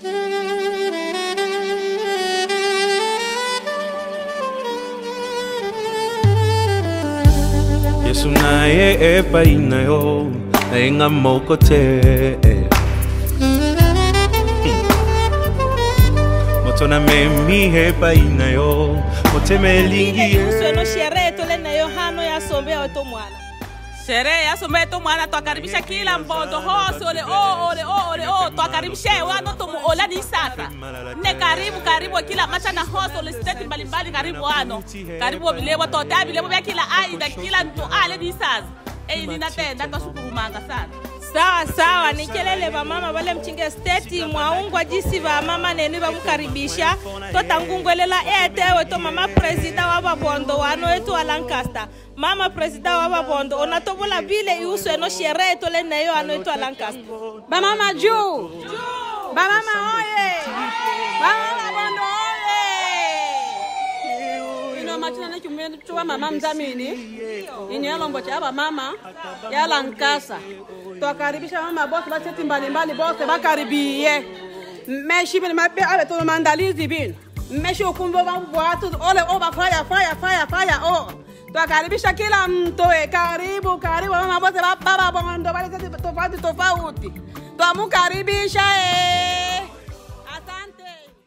Yesu nae e paina yo e nga moko te Motona me mi he paina yo Mote me lingi Yesu no shere to le na yo hano ya sombe o to mwana Sherehe ya sombe to mwana twakaribisha kila mbondo hose ole twakaribisha wano to muola ni sasa ne karibu kila macha na hose ole state mbalimbali karibu wano karibu bilebo tota bilebo bya kila aida kila mtu ale ni sasa ninatenda twashukurumanga sana sawa nikelele ba mama bale mchinge state mwaungwa jisi ba mama nenu bamukaribisha totangungwelela etewe to mama president wa babondo wano etu wa Lancaster mama president wa babondo onatobola bile iuswe no shere to le nayo ano etu wa Lancaster ba mama juu ba mama oye ba mama bondo oye ino machina na chumene chuwa mama mzamini inyelombo cha ba mama ya Lancaster twakaribisha mama bosi ba cheti mbalimbali bosi bakaribie meshi bini mabe ale to mandalizi bin meshi ukumbo ba watu ole oba fire oh twakaribisha kila mtu karibu mama bosi baba bondo bale cheti tofauti twamukaribisha asante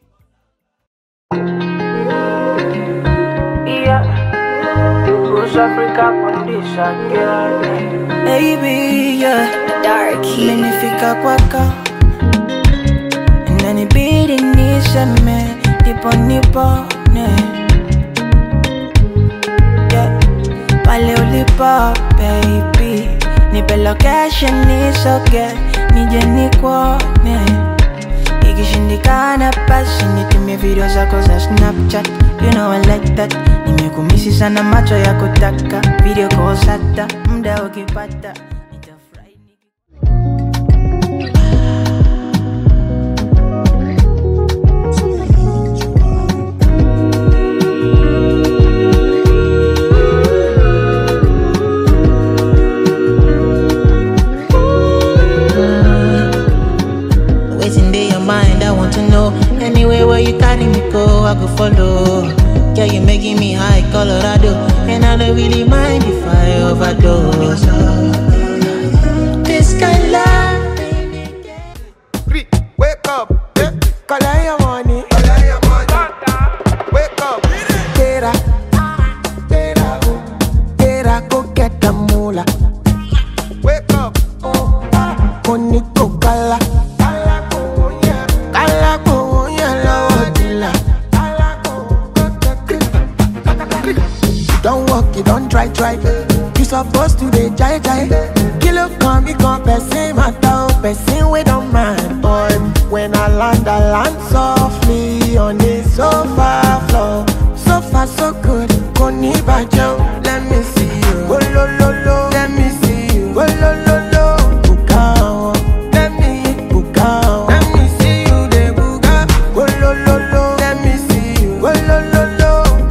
Africa condition, girl. Baby, yeah. Dark Heat. Menifika kwako. Inanibidi niseme nipone. Yeah. Pale ulipo, baby. Nipe location nisoge, nije nikuone. Ikishindikana basi nitumie video zako za Snapchat. You know I like that. Nimekumisi sana macho ya kutaka video calls hata muda ukipata nitafurahi. What's in your mind? I want to know. Anywhere where you carry me go, I go follow. Yeah, you're making me high, Colorado. And I don't really mind if I overdose. This kind of love, baby. Wake up, yeah. Call your money. Wake up, Tera, go get the moolah. Wake up, money go kala. Don't walk, you don't try. You supposed to be jai. Kilo come, you come, person matter, person we don't mind. Boy, when I land softly on the sofa floor. So far so good, koni bajo. Let me see you, oh lo lo lo. Let me see you, oh lo lo lo. Bukao, let me bukao. Let me see you, de buka, oh lo lo lo. Let me see you, oh lo lo lo.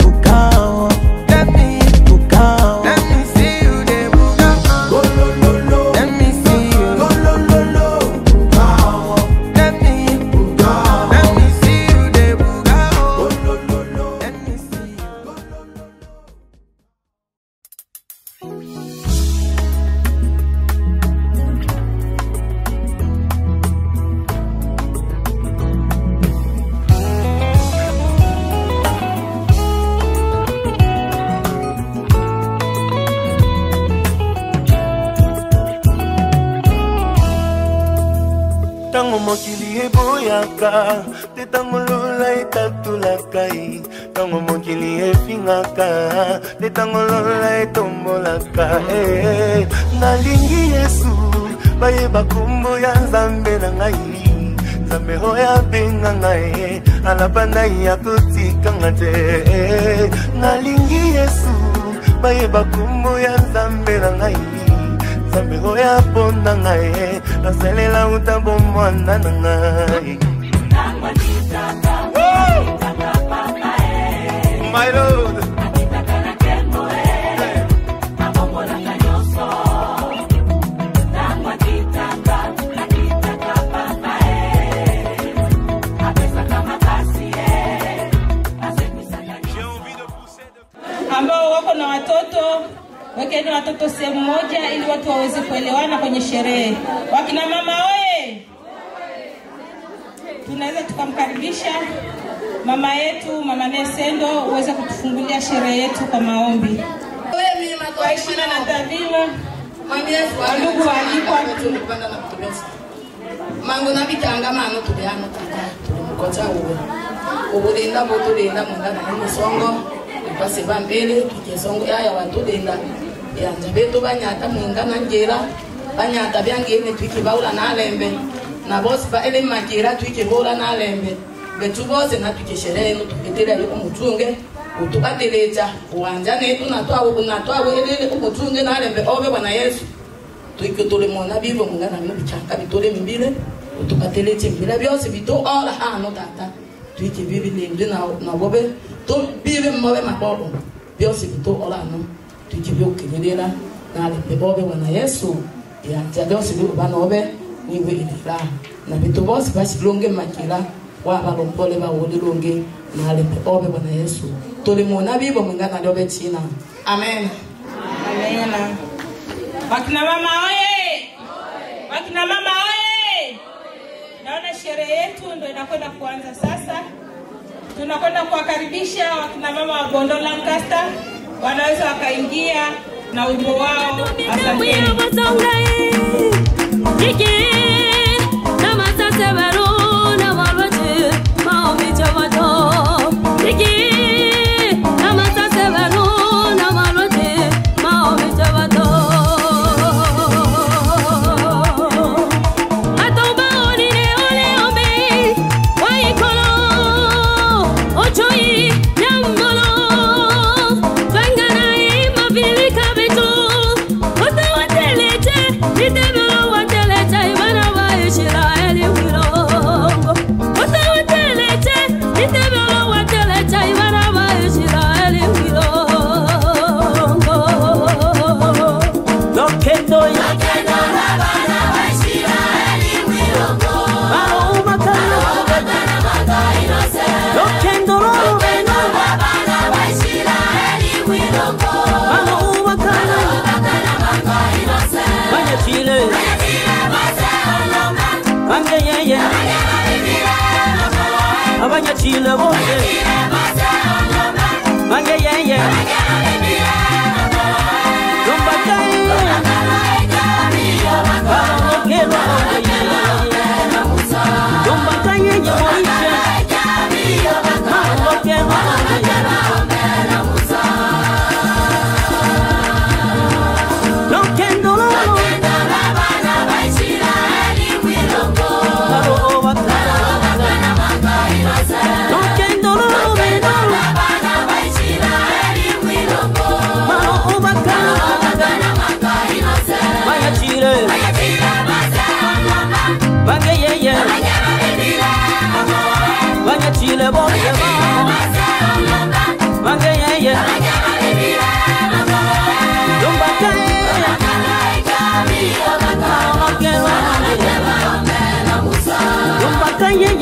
Tango mokili eboyaka, te tango lola etatulaka. Tango mokili efingaka, te tango lola etombolaka. Nalingi Yesu, bayeba kombo ya Nzambe na ngai. Nzambe hoya benga ngai, alabana ya kutikanga te. Nalingi Yesu, bayeba kombo ya Nzambe na ngai. Nzambe hoya ponda ngai, nasalela utambo mwana na ngai. My Lord. wekeni watoto sehemu moja ili watu waweze kuelewana kwenye sherehe. Wakina mama oye! Tunaweza tukamkaribisha mama yetu, Mama Nesendo, uweze kutufungulia sherehe yetu kwa maombi. Kwa heshima na taadhima, ndugu waalikwa, mangu na bitanga mano tuliano tulimkocha uwe ubulinda botulinda mungana n'umusongo ipase bambele tukesongo yaya watulinda yanja betu banyata mungana njera banyata byangene tukibaula nalembe na bosi ba ele majira tukibola nalembe betu bose na tukishereno tukitera yuko mutunge utukateleja uwanja netu natwa ele umutunge nalembe obe bwana Yesu tuikotole mona bibo mungana n'ubichaka bitole mimbile utukateleje mbila byose bito ola hano tata tuike bibi lembe na bobe to bibi mmobe mabobo byose bito ola no tuike byokelela na le bobe bwana Yesu ya byose bibana obe niwe ilira na bito bose basilonge makila wa balompole ba wolilonge na le bobe bwana Yesu tole mona bibo mungana lobe china amen amen. Wakina mama oye! Wakina mama oye! Naona sherehe yetu ndio inakwenda kuanza sasa. Tunakwenda kuwakaribisha wakina mama wa Bondo Lancaster, wanaweza wakaingia na wimbo wao. Asanteni. Chile bote mange ye rumba kai para que no rumba kai ye moise para que no kendo no Chile bote mange ye rumba kai rumba kai ye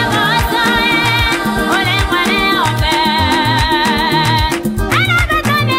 Ana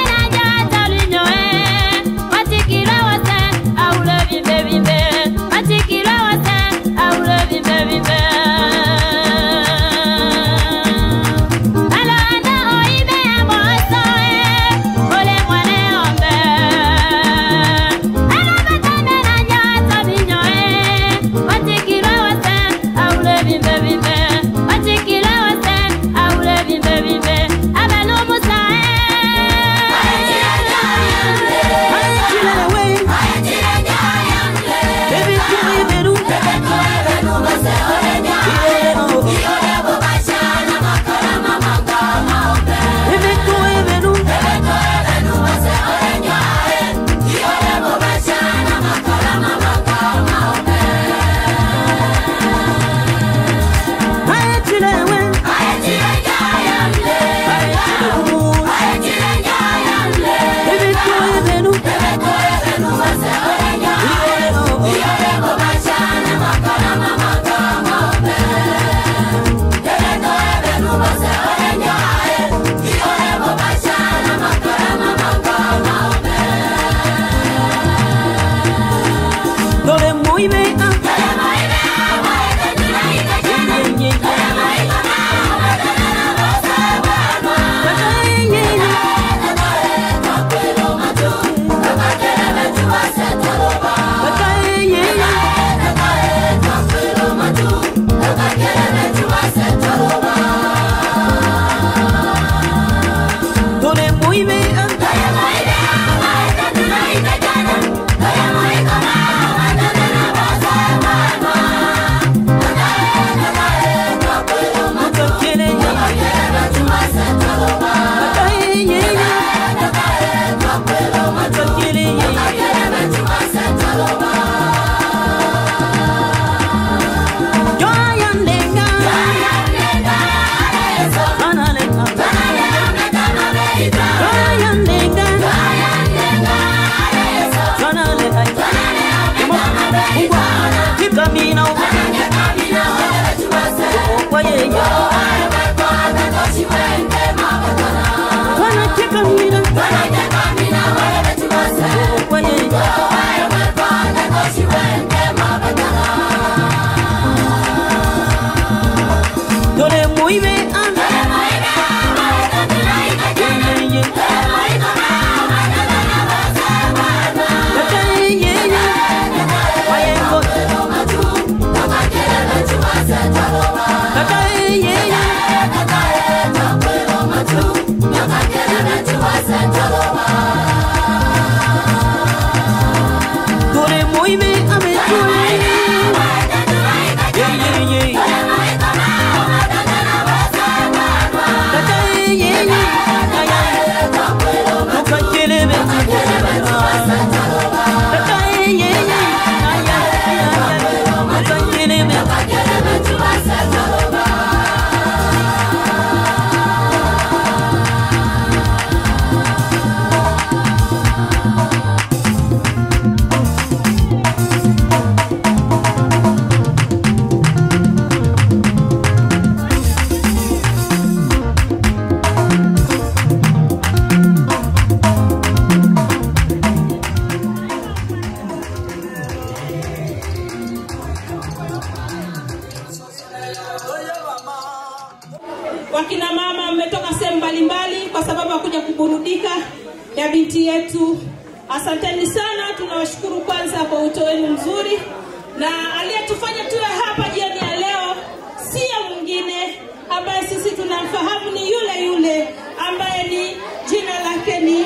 Wakina mama mmetoka sehemu mbalimbali kwa sababu ya kuja kuburudika ya binti yetu. Asanteni sana, tunawashukuru kwanza kwa wito wenu mzuri, na aliyetufanya tuwe hapa jioni ya leo sio mwingine ambaye sisi tunamfahamu, ni yule ambaye ni jina lake ni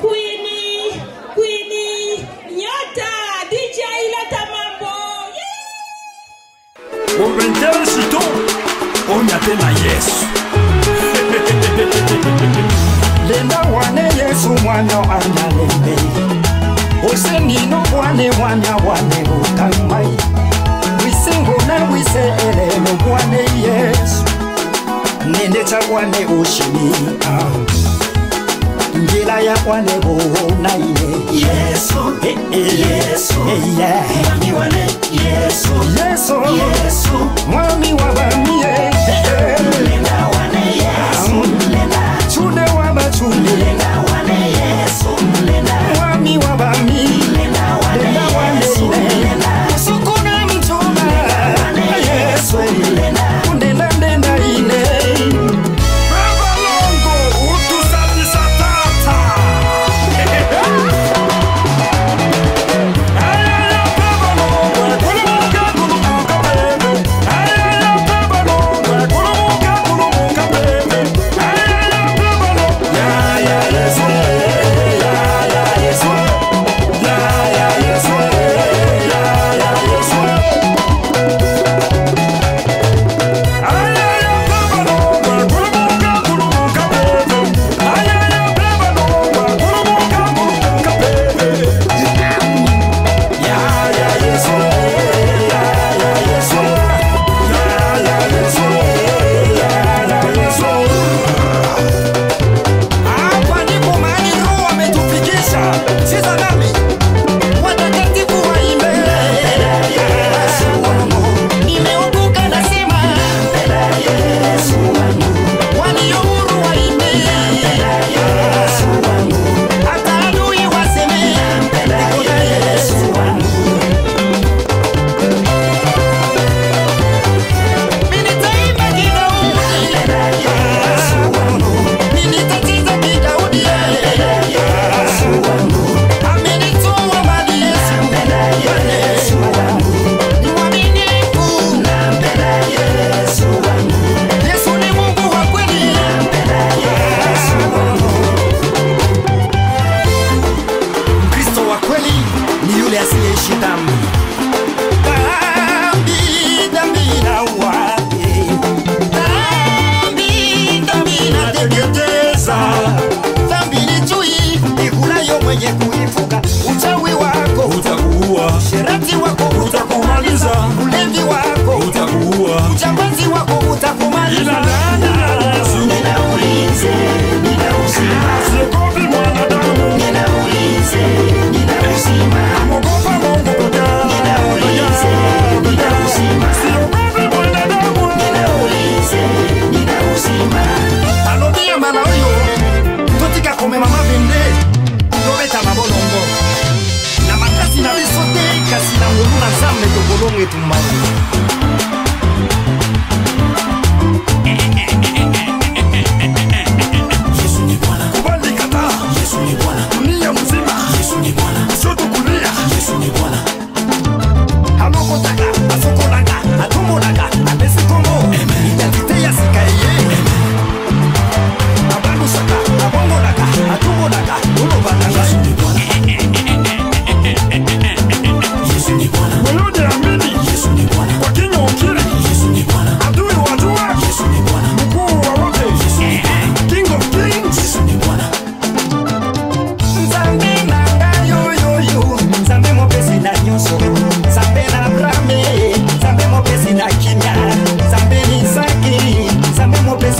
Queenie Nyota. DJ leta mambo. Ombentele sito onyate na Yesu. Lenda wane Yesu mwana analembe. Ose nino wane utamai. Wisingo na wise eleno wane Yesu. Nende cha wane ushini. Njila ya wane bohona Yesu. Yesu. Mwami wane Yesu. Mwami wabamie. Lenda wane Yesu. Chude wabachule. Lenda wane Yesu. Mwami wabami. Lenda wane Yesu. Sukuna mchoma. Yesu. Undenda ndenda ine. Baba longo utusabisa tata. Baba longo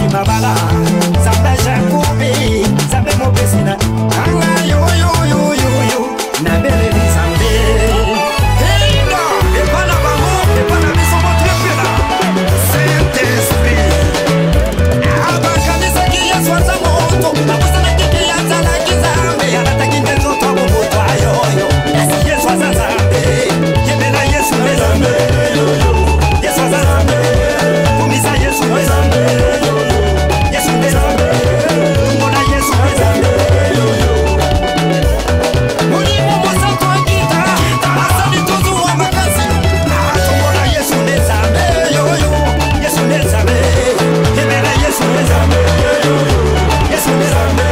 mabala Zambe jakubi Zambe mopesina Anga yo yo yo yo yo Na bele di zambe Hey da Epana bango Epana biso motre pena Saint-Esprit Abakanisa ki ya swanza moto Nakusana kiki ya zala kizambe Anataki ndenzo tobo moto ayoyo Yesu azazambe Yemena Yesu mezambe Yesu azazambe Kumisa Yesu mezambe Yesu mezambe Mbona Yesu mezambe Mulimo mosa kwa kita Asani tuzu wa makasi Mbona Yesu mezambe Yesu mezambe Yemena Yesu mezambe Yesu mezambe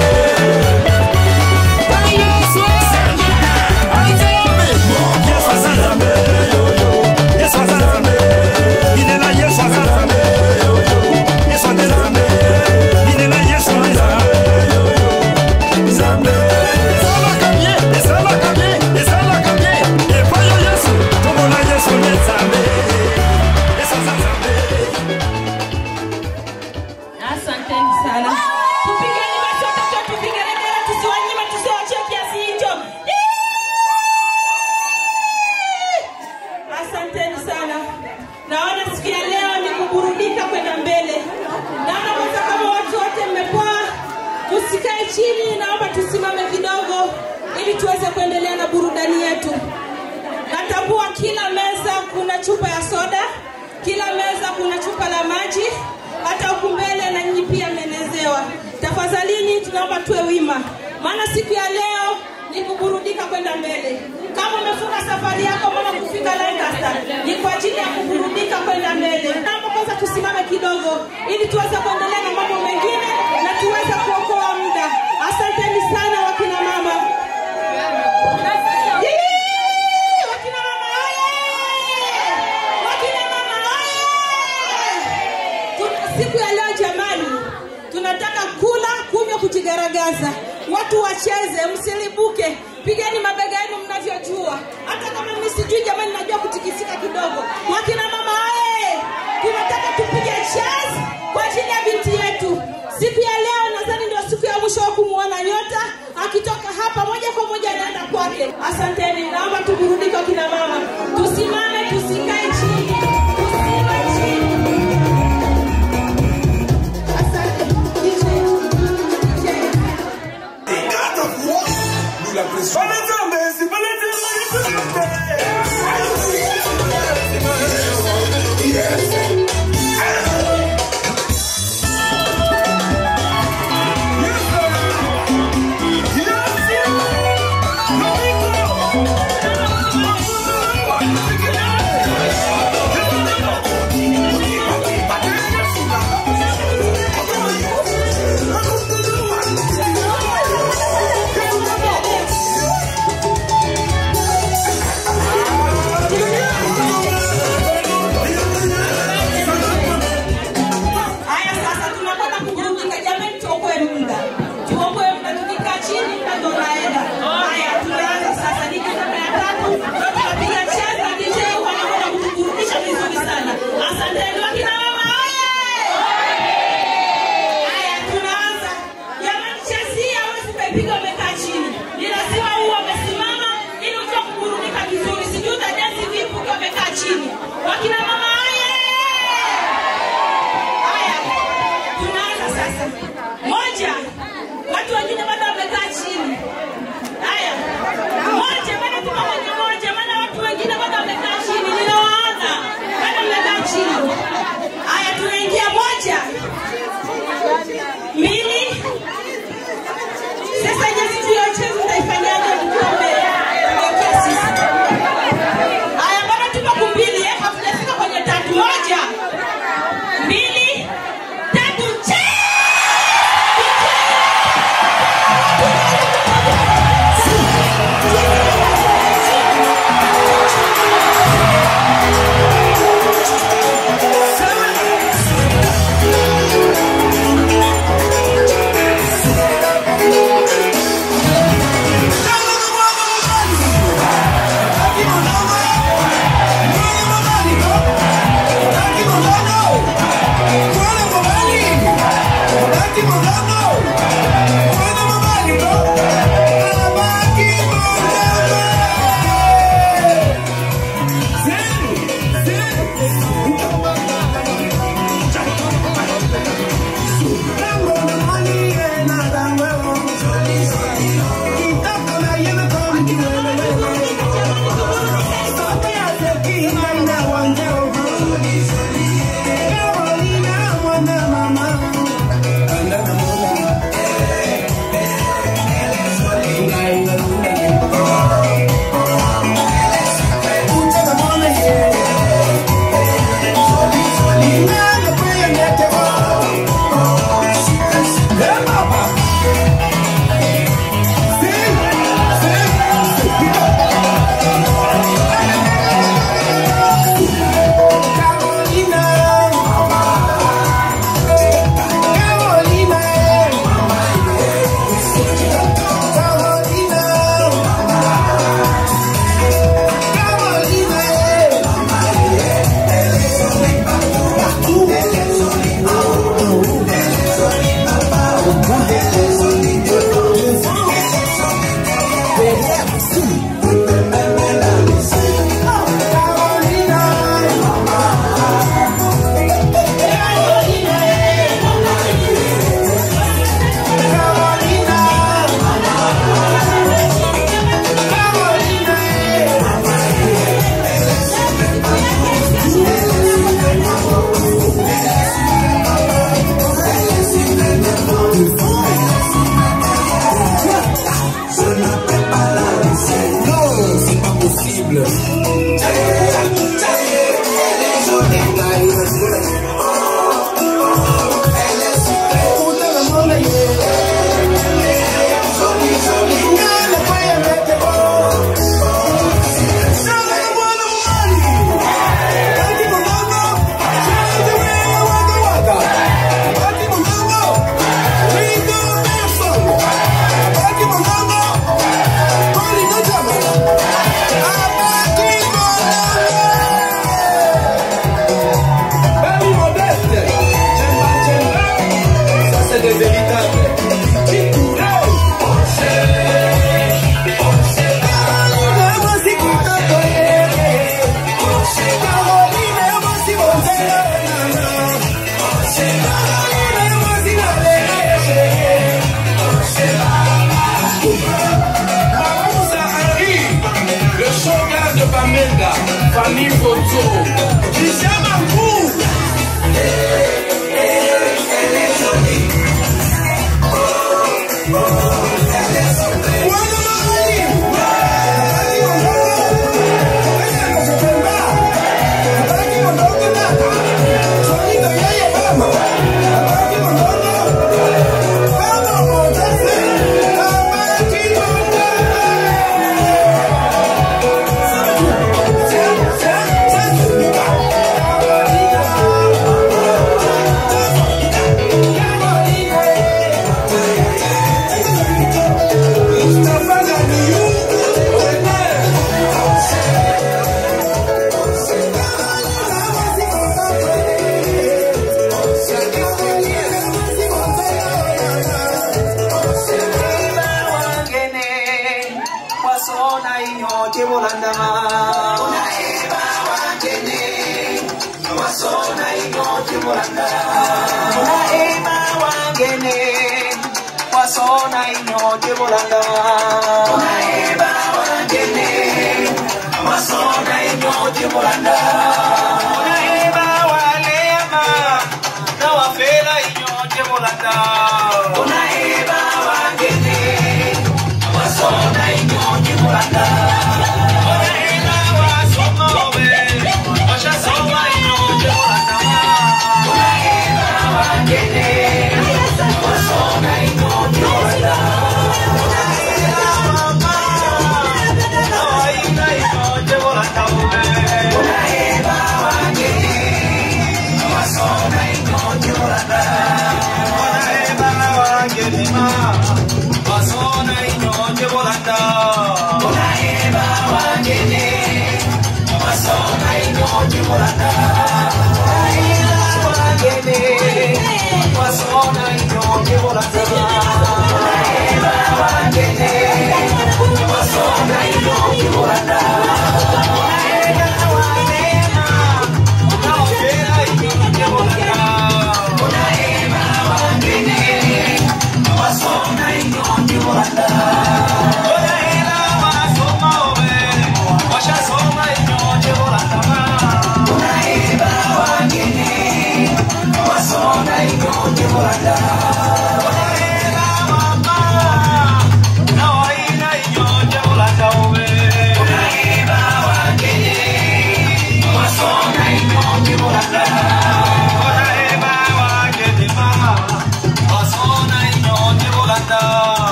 Asanteni sana. Tupigeni basi watoto, tupigeni tena, tusiwanyime, tusiwachie kiasi hicho. Asanteni sana. Naona siku ya leo ni kuburudika kwenda mbele. Naona kwanza kama watu wote mmepoa, tusikae chini, naomba tusimame kidogo ili tuweze kuendelea na burudani yetu. Natambua kila meza kuna chupa ya soda, kila meza kuna chupa la maji, hata huku mbele na nyinyi pia mmenezewa. Tafadhalini tunaomba tuwe wima, maana siku ya leo ni kuburudika kwenda mbele. Kama umefunga safari yako mama kufika Lancaster, ni kwa ajili ya kuburudika kwenda mbele. Naomba kwanza tusimame kidogo ili tuweze kuendelea na mambo mengine na tuweze kuokoa muda. Asanteni sana wakina mama. Wakina mama oye! Wakina mama oye! Siku ya leo jamani, tunataka kula, kunywa, kujigaragaza. Watu wacheze, msilibuke. Pigeni mabega yenu mnavyojua. Hata kama mimi sijui jamani, najua kutikisika kidogo. Wakina mama oye! Tunataka tupige jazz kwa ajili ya binti yetu. Siku ya leo nadhani ndio siku ya mwisho wa kumuona nyota. Akitoka hapa moja kwa moja anaenda kwake. Asanteni, naomba tuburudike kina mama. Tusimame, tusikae chini. Tusimame chini. Asante. La pression. Famille Photo. J'aime un coup. Elle est jolie.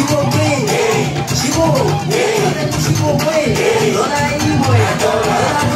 Chivo,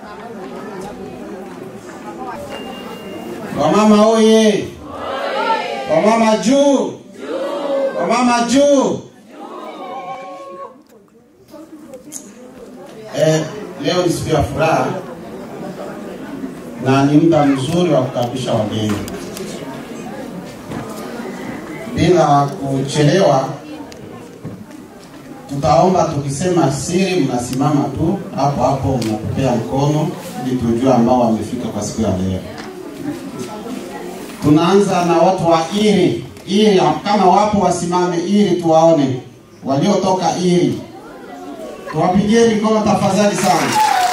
Wamama oye! Wamama juu! Wamama juu! Leo ni siku ya furaha na ni muda mzuri wa kukaribisha wageni. Bila kuchelewa, tutaomba tukisema siri, mnasimama tu hapo hapo, mnapokea mkono ili tujue ambao wamefika kwa siku ya leo. Tunaanza na watu wa Iri. Iri, kama wapo wasimame Iri tuwaone. Waliotoka Iri, tuwapigie mikono tafadhali sana.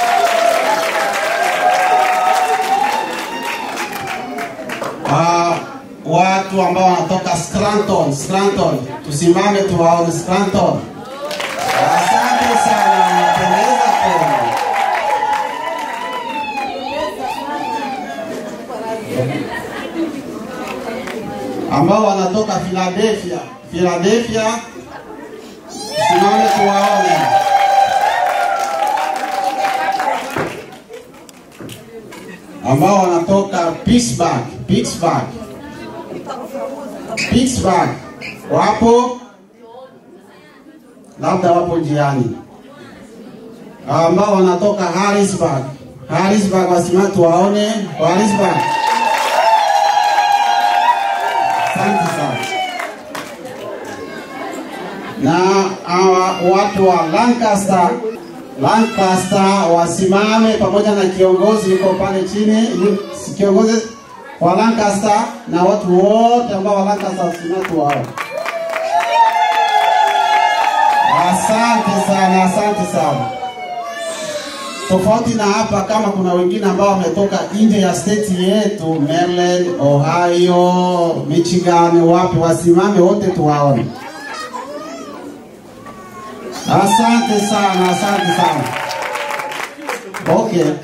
Watu ambao wanatoka Scranton, tusimame tuwaone Scranton. Asante sana, mnapendeza sana. Ambao wanatoka Philadelphia, tusimame tuwaone. Ambao wanatoka Pittsburgh, wapo? Labda wapo njiani. Ambao wanatoka Harrisburg, wasimame tuwaone. Harrisburg. Asante sana. Na watu wa Lancaster wasimame pamoja na kiongozi yuko pale chini, kiongozi wa Lancaster na watu wote ambao wa Lancaster wasimame tuwaone. Asante sana. Tofauti na hapa, kama kuna wengine ambao wametoka nje ya state yetu, Maryland, Ohio, Michigan, wapi, wasimame wote tuwaone. Asante sana. Okay.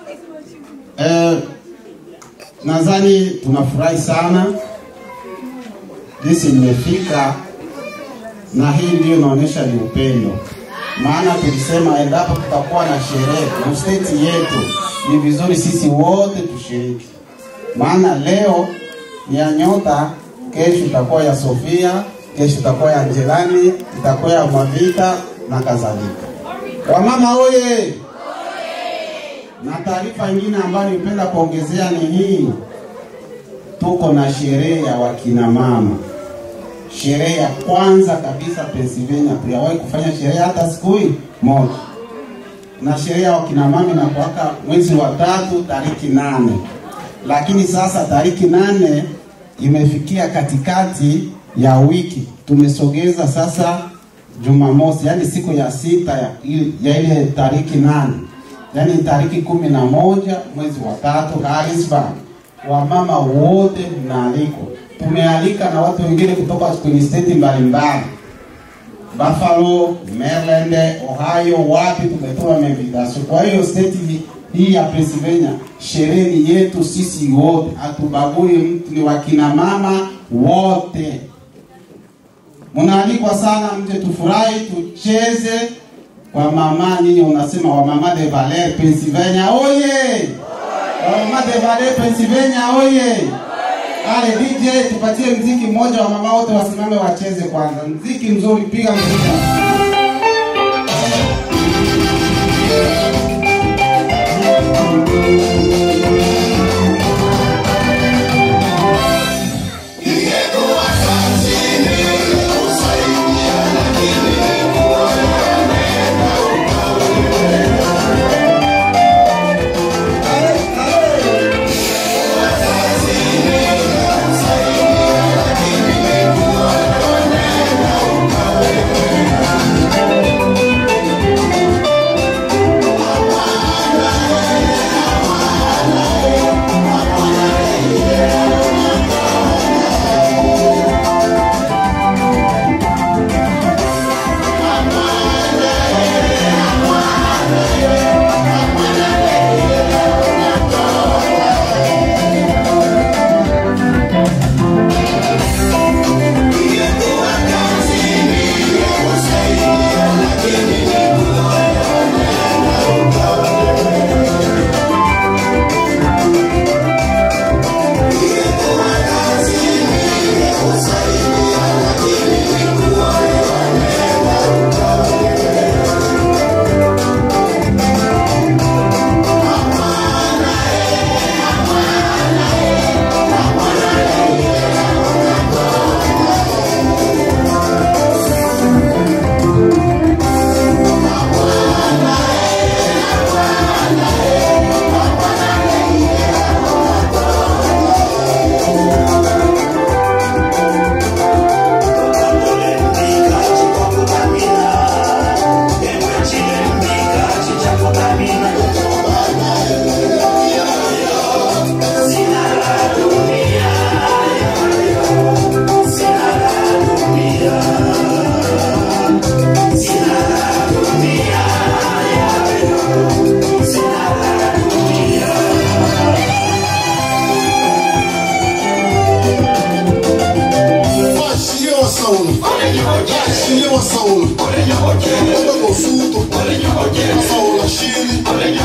Nadhani tunafurahi sana jinsi mmefika, na hii ndio inaonyesha ni upendo. Maana tulisema endapo tutakuwa na sherehe na state yetu, ni vizuri sisi wote tushiriki. Maana leo ni ya Nyota, kesho itakuwa ya Sofia, kesho itakuwa ya Angelani, itakuwa ya Mwavita na kadhalika. Wamama oye! Na taarifa nyingine ambayo nipenda kuongezea ni hii. Tuko na sherehe ya wakina mama. Sherehe ya kwanza kabisa Pennsylvania, tuliwahi kufanya sherehe hata siku moja. Na sherehe ya wakina mama na kuwaka mwezi wa 3 tariki 8. Lakini sasa tariki 8 imefikia katikati ya wiki. Tumesogeza sasa Jumamosi, yani siku ya 6 ya ile tariki 8. Yani tariki 11 mwezi wa 3 Harrisburg. Wamama wote mnaalikwa. Tumealika na watu wengine kutoka kwenye state mbalimbali. Buffalo, Maryland, Ohio, wapi tumetoa invitation. Kwa hiyo state hii ya Pennsylvania, sherehe yetu sisi wote, hatubagui mtu, ni wakina mama wote. Mnaalikwa sana, mje tufurahi, tucheze kwa mama. Nyinyi unasema wa Mama de Valère Pennsylvania oye! Wa Mama de Valère Pennsylvania oye! Ale DJ, tupatie mziki mmoja wa mama wote wasimame wacheze kwanza. Mziki mzuri, piga mziki.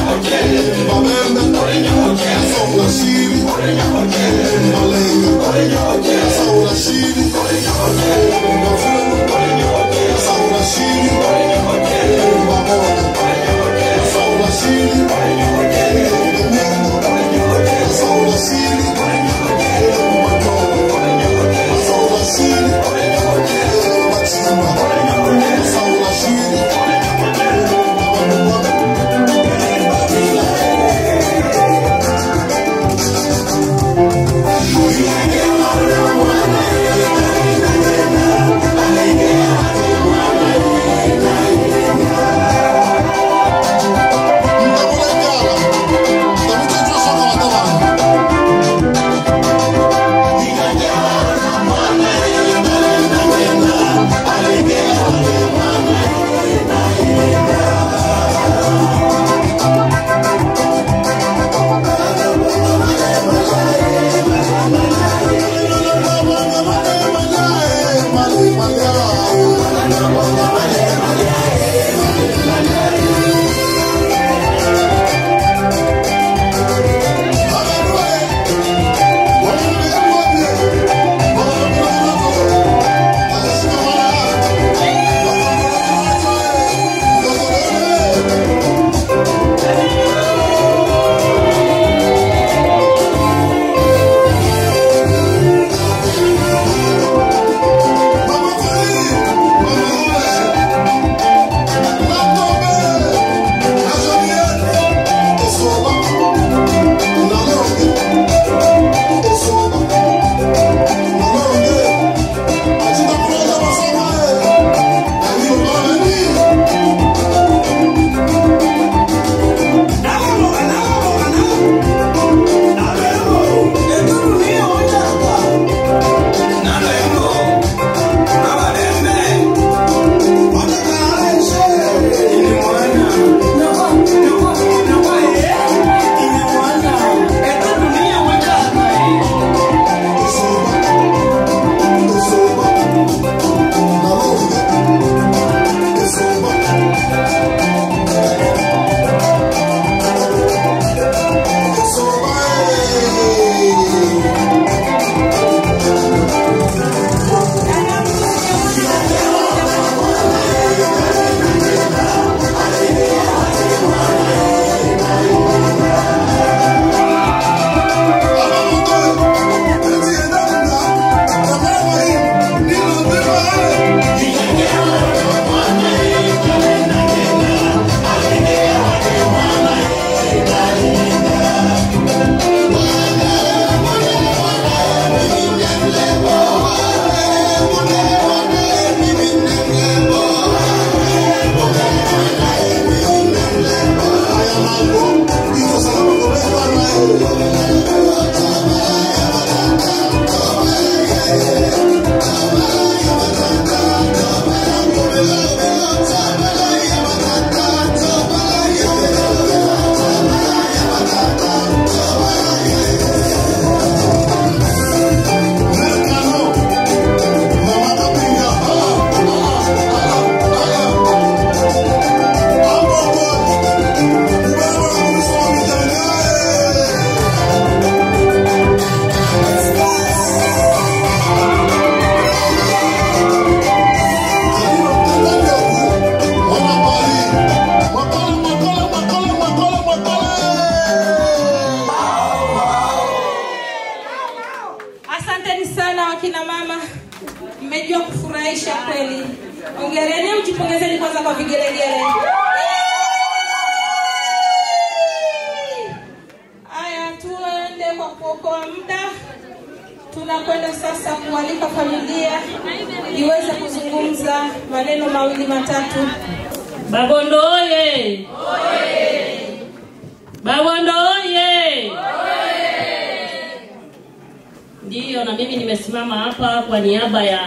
Ndiyo, na mimi nimesimama hapa kwa niaba ya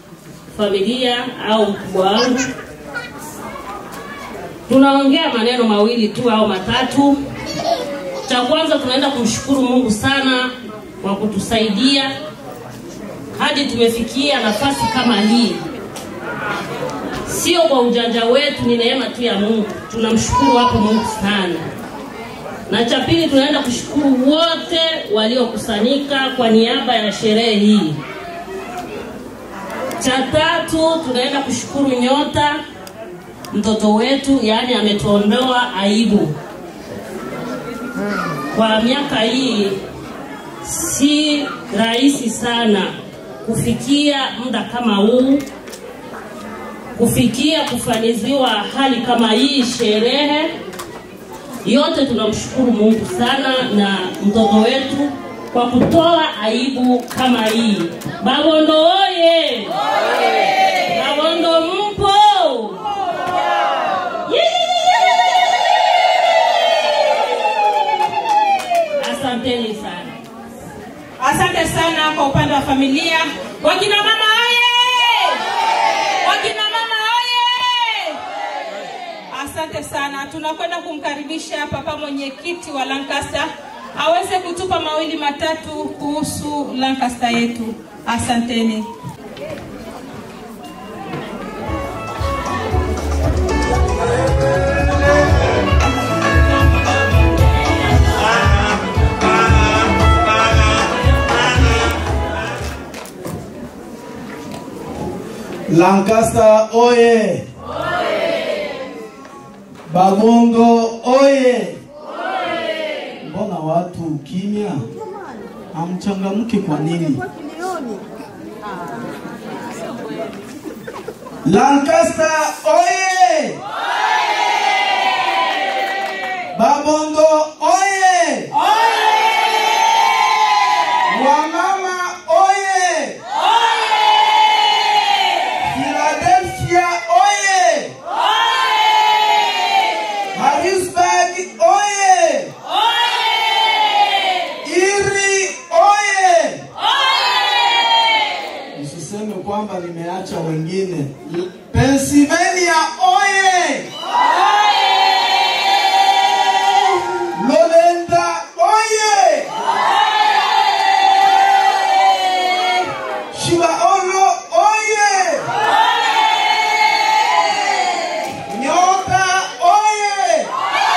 familia au mkubwa wangu. Tunaongea maneno mawili tu au matatu. Cha kwanza, tunaenda kumshukuru Mungu sana kwa kutusaidia hadi tumefikia nafasi kama hii. Sio kwa ujanja wetu, ni neema tu ya Mungu. Tunamshukuru hapo Mungu sana. Na cha pili tunaenda kushukuru wote waliokusanyika kwa niaba ya sherehe hii. Cha tatu tunaenda kushukuru Nyota, mtoto wetu, yani ametuondoa aibu. Kwa miaka hii si rahisi sana kufikia muda kama huu, kufikia kufaniziwa hali kama hii sherehe. Yote tunamshukuru Mungu sana na mtoto wetu kwa kutoa aibu kama hii. Babondo oye! Babondo mpo! Asanteni sana. Asante sana kwa upande wa familia. Wakina mama oye! Wakina mama oye! Asante sana. Tunakwenda kumkaribisha papa mwenyekiti wa Lancaster aweze kutupa mawili matatu kuhusu Lancaster yetu. Asanteni. Lancaster oye! Oye! Bagongo oye! Oye! Mbona watu kimya? Amchangamke kwa nini? Lancaster oye! Oye! Bagongo oye! Oye! Wamama oye! Philadelphia oye! Oye! Harrisburg oye! Oye! Erie oye! Oye! Usiseme kwamba nimeacha wengine. Pennsylvania oye! Oye! Lolenda oye! Oye! Shibaolo oye! Nyota oye!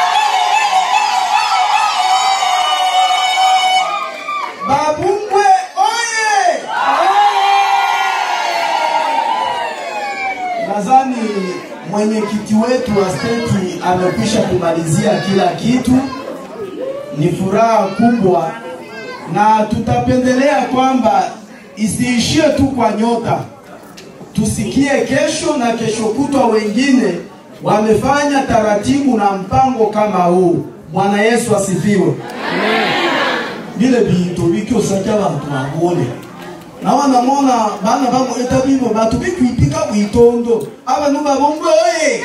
Babungwe oye! Nadhani mwenyekiti wetu wa state amekwisha kumalizia kila kitu. Ni furaha kubwa na tutapendelea kwamba isiishie tu kwa Nyota. Tusikie kesho na kesho kutwa wengine wamefanya taratibu na mpango kama huu. Bwana Yesu asifiwe. Bile bintu bikyo sakya abantu bagone. Na wanamona bana bango etabibo batu bikwipika bwitondo. Abantu babongo oye.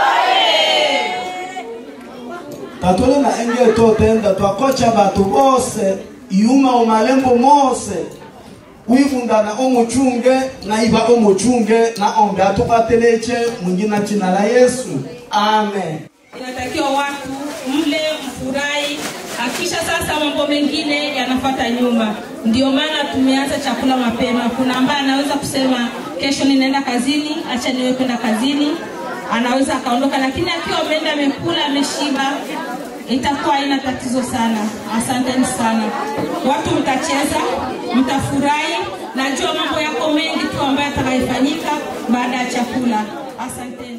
Tatole na enge totenda twakocha batu bose iuma omalembo mose. Uifundana omuchunge na iba omuchunge na ombe atupateleche mwingine jina la Yesu. Amen. Inatakiwa watu mle mfurahi. Hakisha sasa mambo mengine yanafuata nyuma. Ndio maana tumeanza chakula mapema. Kuna ambaye anaweza kusema kesho ninaenda kazini, acha niwe kwenda kazini. Anaweza akaondoka, lakini akiwa ameenda amekula ameshiba itakuwa ina tatizo sana. Asanteni sana. Watu mtacheza, mtafurahi, najua mambo yako mengi tu ambayo yatakayofanyika baada ya chakula. Asanteni.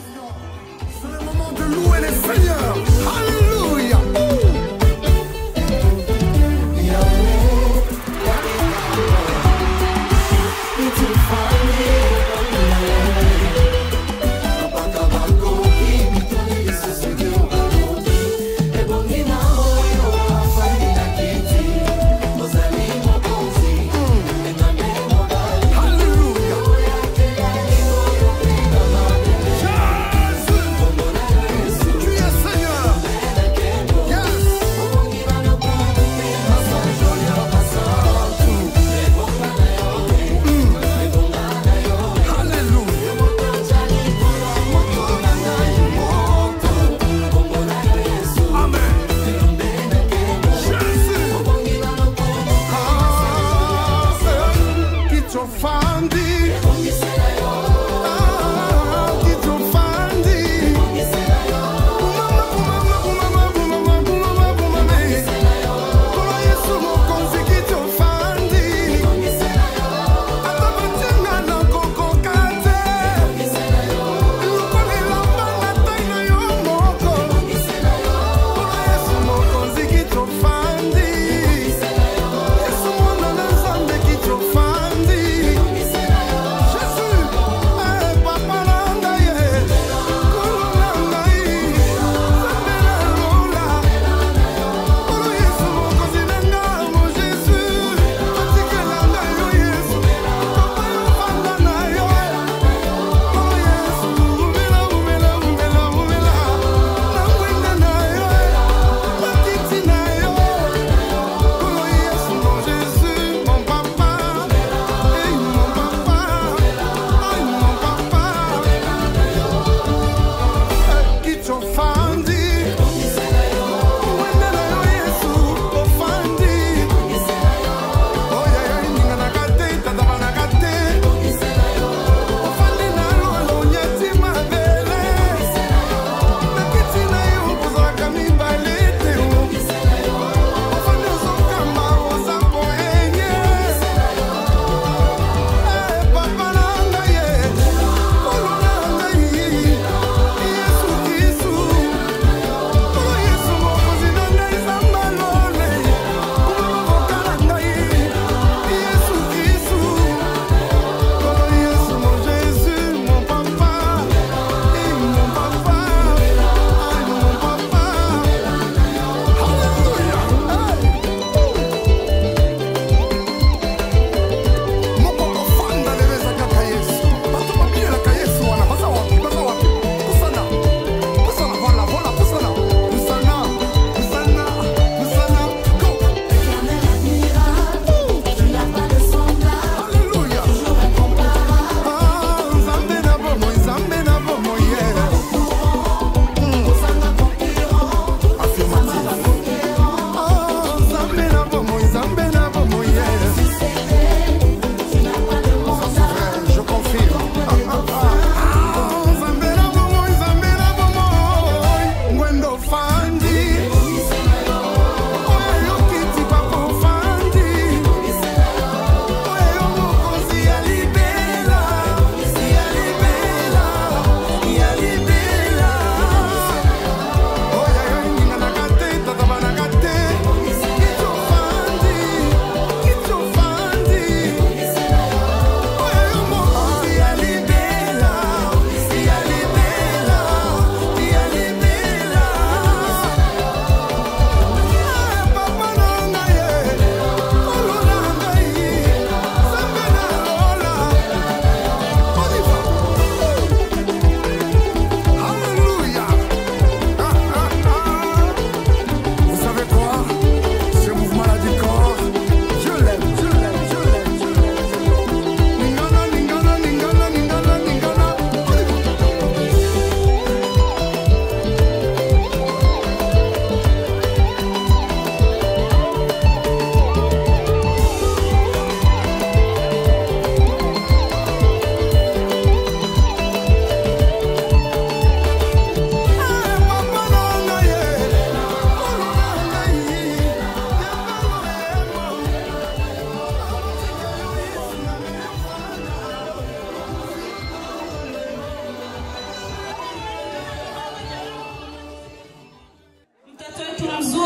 Louer les seigneurs. Alléluia.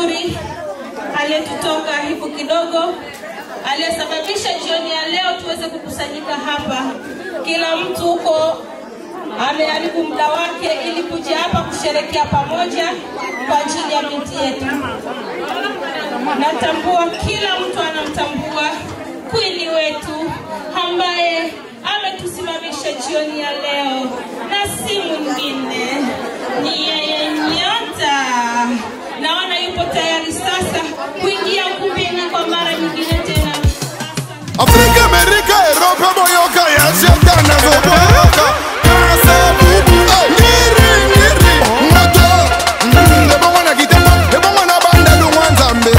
mzuri aliyetutoka hivi kidogo, aliyesababisha jioni ya leo tuweze kukusanyika hapa. Kila mtu huko ameharibu muda wake ili kuja hapa kusherekea pamoja kwa ajili ya binti yetu. Natambua kila mtu anamtambua Queen wetu ambaye ametusimamisha jioni ya leo, na si mwingine ni yeye Nyota. Naona yupo tayari sasa kuingia ukumbini kwa mara nyingine tena. Afrika, Amerika, Europa, Boyoka, ya Shetana, Zoboyoka, Kasa, Bubu, Niri, Niri, Moto, Ebo mwana kitendo, Ebo mwana banda, Lumwanza mbe.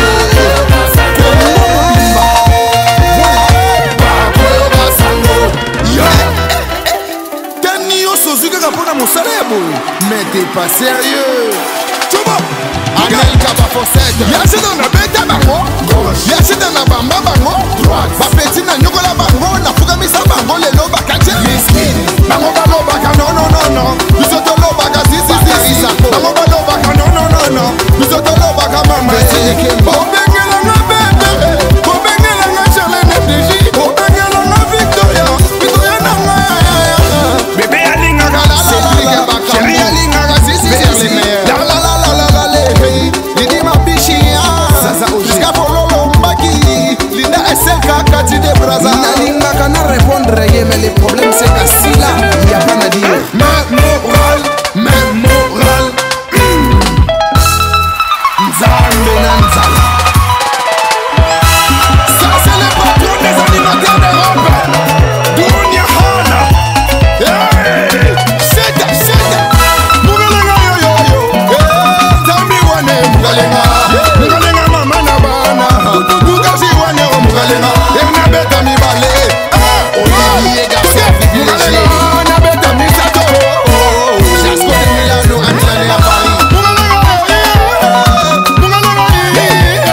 Teni yo sozuke kapona mosalebo, mais t'es pas sérieux. Chuba, Amerika ba fosette. Yasi na beta bango, yasi na bamba bango, ba peti na nyokola bango, na fuga misa bango lelo bakache. Bango balo baka no no no no, bisoto lo baka si si si si. Bango balo baka no no no no, bisoto lo baka mama. Obengela na bebe, obengela na Charlene Deji, obengela na Victoria, Victoria na ngaya. Bebe alinga kala la la la, chérie alinga kasi si si si. La la la la la la le, lidi mabishia. Jusqu'à Pololo Mbaki, Linda SLK Kati de Braza. Nalinga kana répondre, mais le problème c'est que si là, il n'y a pas à dire. Même moral. Nzambe na Nzala. Ça c'est le patron des animateurs d'Europe. Dunia Hana. Hey, Seta, Seta. Mugalenga yo yo yo. Zambi wane mugalenga. Mugalenga mama na bana. Mugazi wane o mugalenga. Emna beta mi bale. Olivier Garcia privilégié. Na beta mi sato. Jasco de Milano, Amilane à Paris. Mugalenga.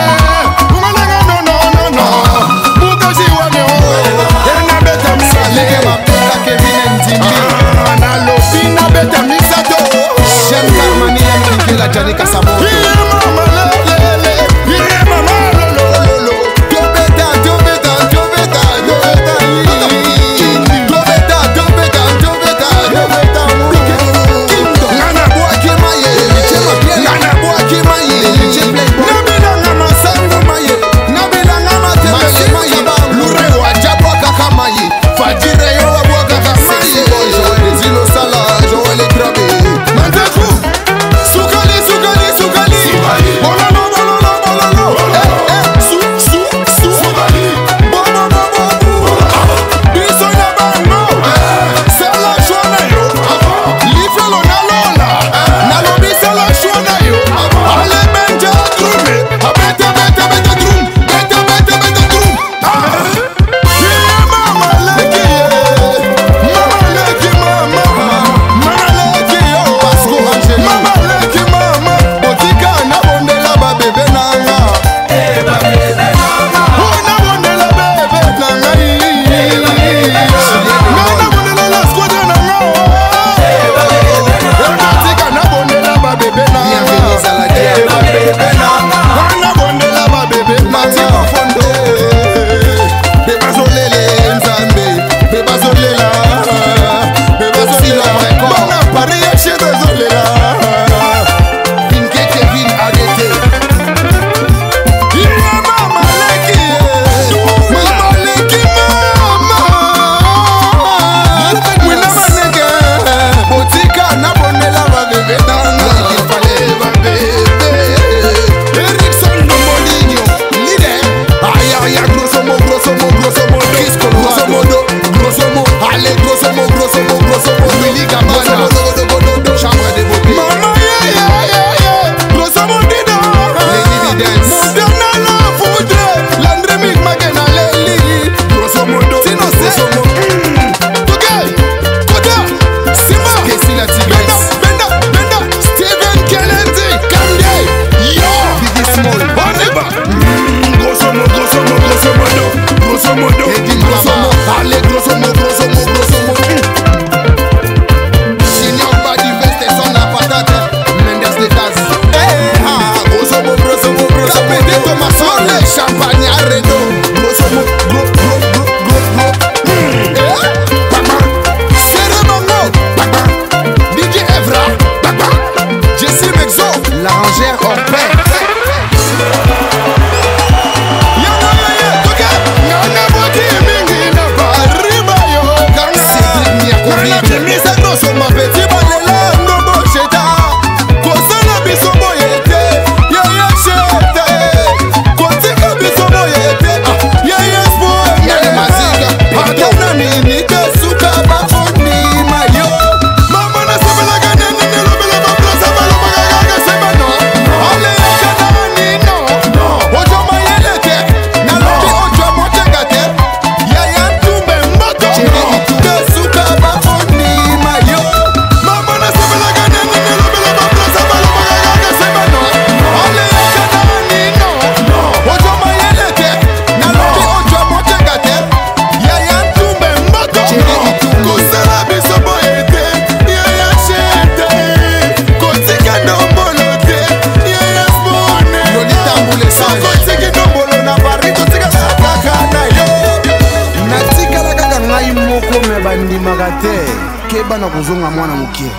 keba na kuzonga mwana mukie.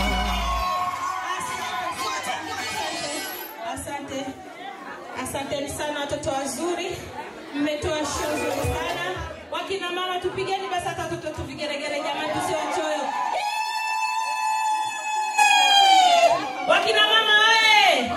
Asanteni sana watoto wazuri. Mmetoa show nzuri sana. Wakina mama tupigeni basi hata watoto tuvigeregere jamani tusiwachoyo. Wakina mama oye!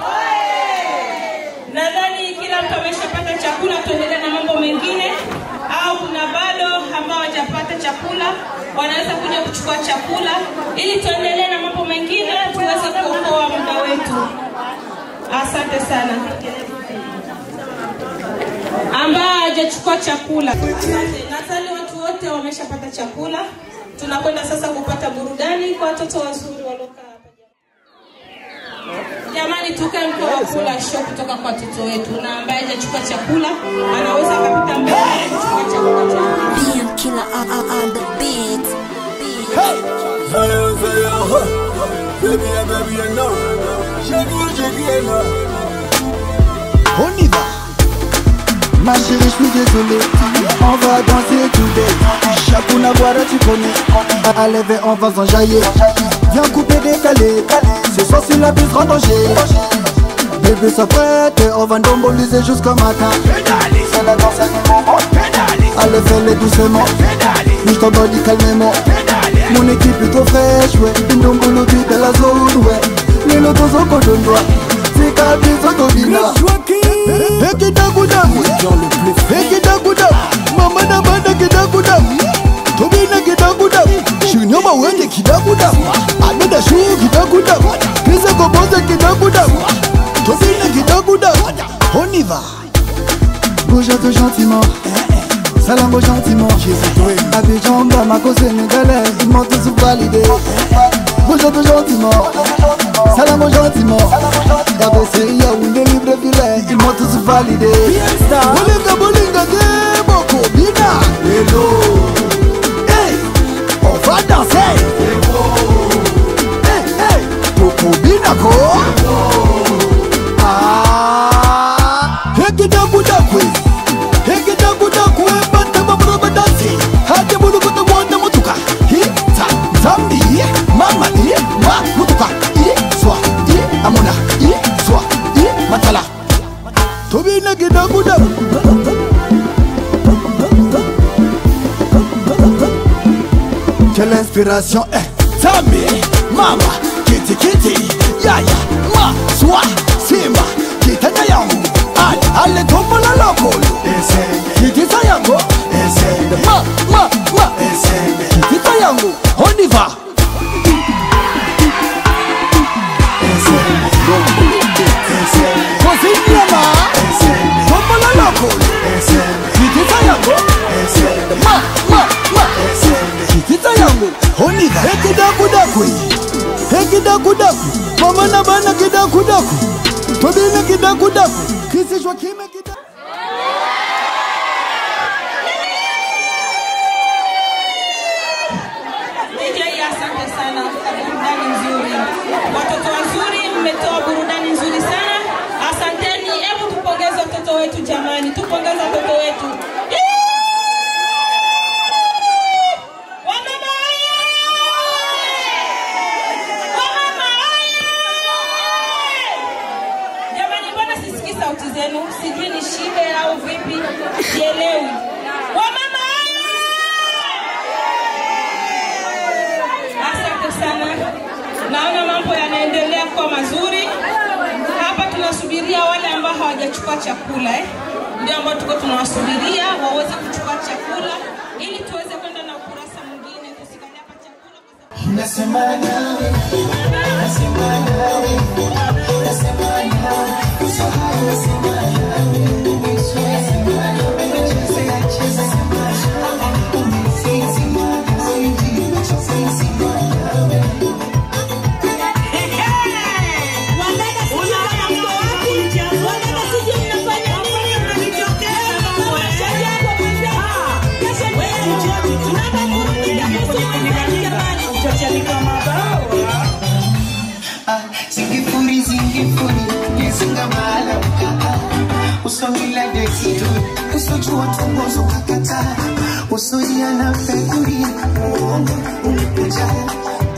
Nadhani kila mtu ameshapata chakula, tuendelee na mambo mengine au kuna bado ambao hawajapata chakula wanaweza kuja kuchukua chakula ili tuendelee na mambo mengine tuweze kuokoa muda wetu. Asante sana. Ambao hajachukua chakula. Nadhani watu wote wameshapata chakula. Tunakwenda sasa kupata burudani kwa watoto wazuri waliokaa hapa. Jamani tukae mko wa kula show kutoka kwa watoto wetu na ambaye hajachukua chakula anaweza kupita mbele kuchukua chakula chake. Beat killer on the beat. Hey! Baby, you know. On y va. Ma chérie, je suis désolé. On va danser today. Chacun à boire, tu connais. À lever, on va s'enjailler. Viens couper, décaler. Ce soir, si la vie sera en danger. Bébé, ça prête. On va ndomboliser jusqu'au matin. C'est la danse à niveau. Allez, fais-les doucement. Bouge ton body calmement. Mon équipe plutôt fraîche, ouais. Ndombolo, tu de la zone, ouais. Les lotos au cordon droit. C'est Caprice au Tobina. Ekidagudam, ekidagudam, mama na banda kidagudam, Tobina kidagudam, Shinyoma wende kidagudam, Adada shu kidagudam, Pisa koboza kidagudam, Tobina kidagudam. On y va. Bouge-toi gentiment, Salambo gentiment, Abidjan, Bamako, Sénégalais, ils m'ont tous validé. Bouge-toi gentiment, Salambo gentiment. Yaboseya unde libre filet, ils m'ont tous validé. Bolinga bolinga de boko bina. Hello. Hey, on va danser. Hey, hey, boko bina ko. Ah, hekidagudakwe, hekidagudakwe, banta babroba dansi. Hade bulukuta wanda mutuka. Hita, zambi, mama, ma mutuka. Swa, amona. Matala Tobina Gidaguda. Quelle inspiration, Tambi, Mama, Kitty Kitty, Yaya, Ma, Swa, Simba, Kitana Yangu, Ale Tombo la Locolo, Kitty Tayango, Ma, Kitty Tayango, on y va. Hekidakudaku, mama na bana kidakudaku, Tobina kidakudaku, kisi shwa kime kidakudaku. Asante sana kwa burudani nzuri. Watoto wazuri mmetoa burudani nzuri sana. Asanteni, hebu tupongeze watoto wetu jamani, tupongeze watoto wetu. Sauti zenu sijui ni shibe au vipi, sielewi. Wamama, asante sana. Naona mambo yanaendelea kwa mazuri. Hapa tunasubiria wale ambao hawajachukua chakula ndio ambao tuko tunawasubiria waweze kuchukua chakula ili tuweze kwenda na ukurasa mwingine. Tusikale hapa chakula kwa sababu nasema nawe, nasema nawe, nasema nawe. Usawila desitu, usojua tongozo kakata, usoji anafekuria, uongo, ulipuja.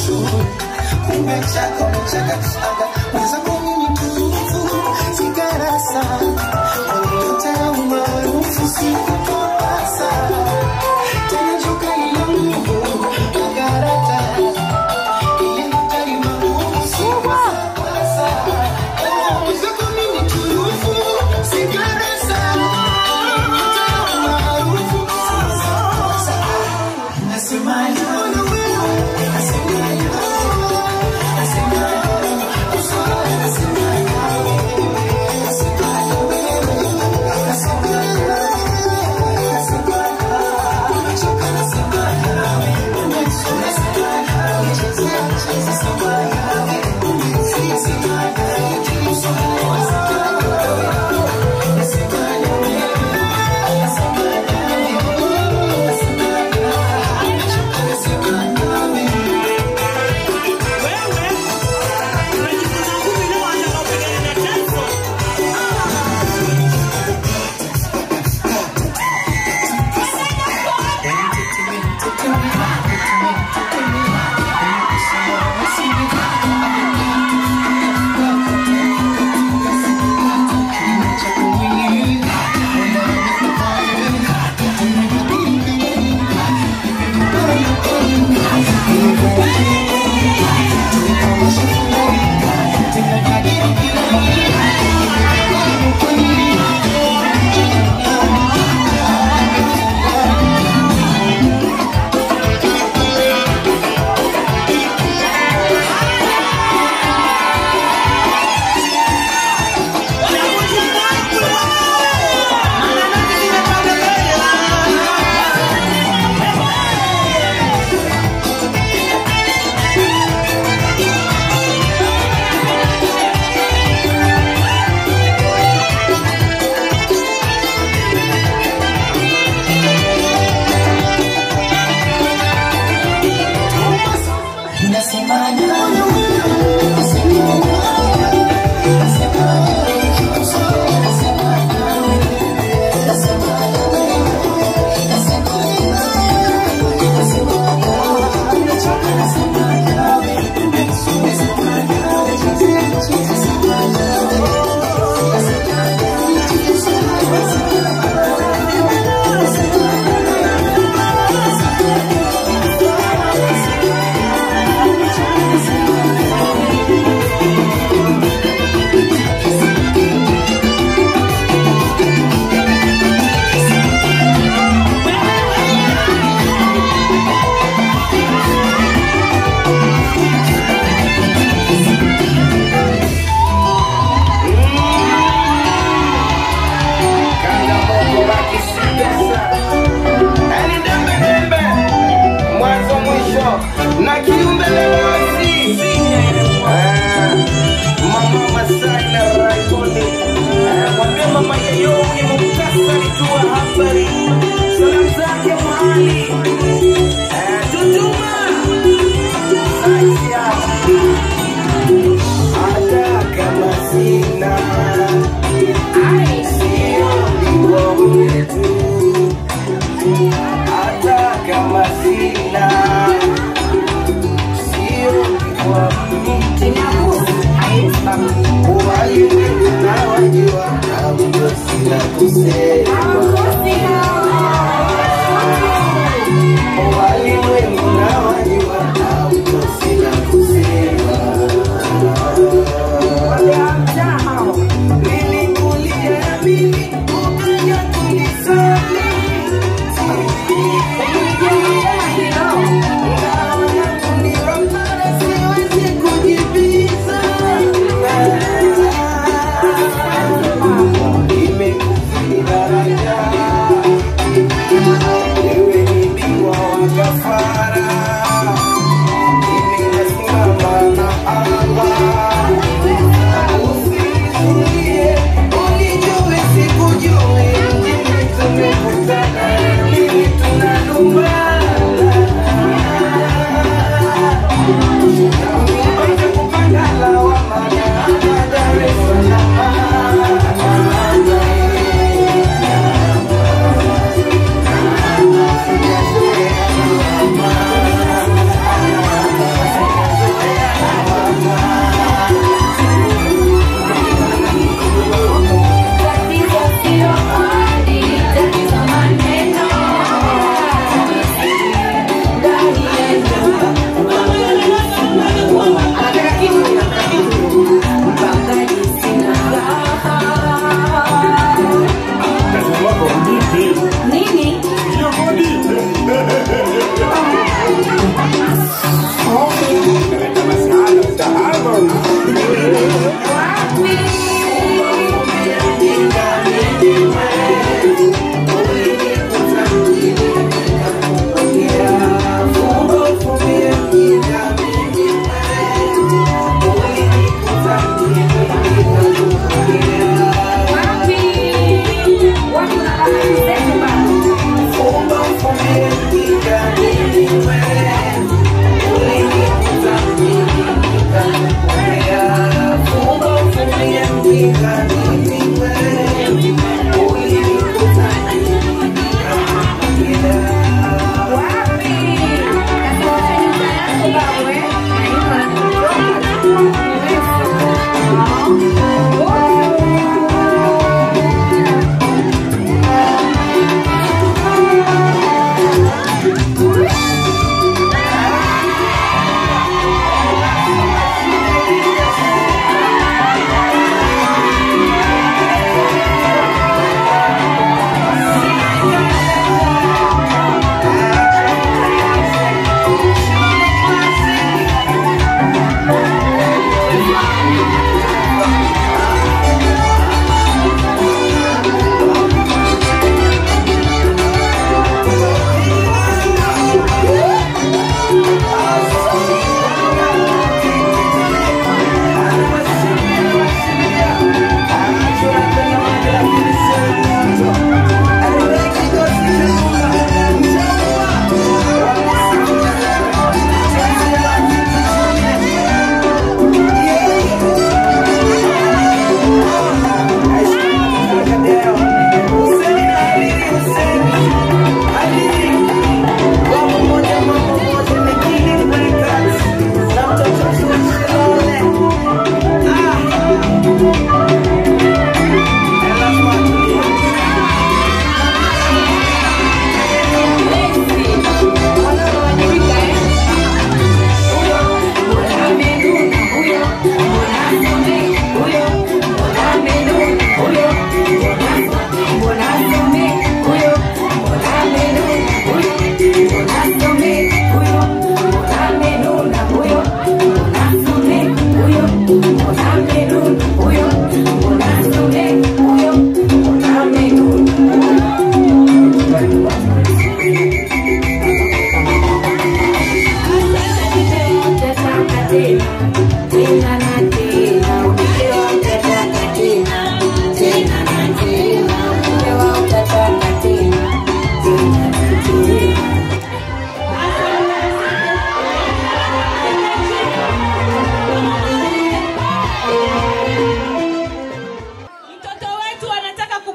Yeah.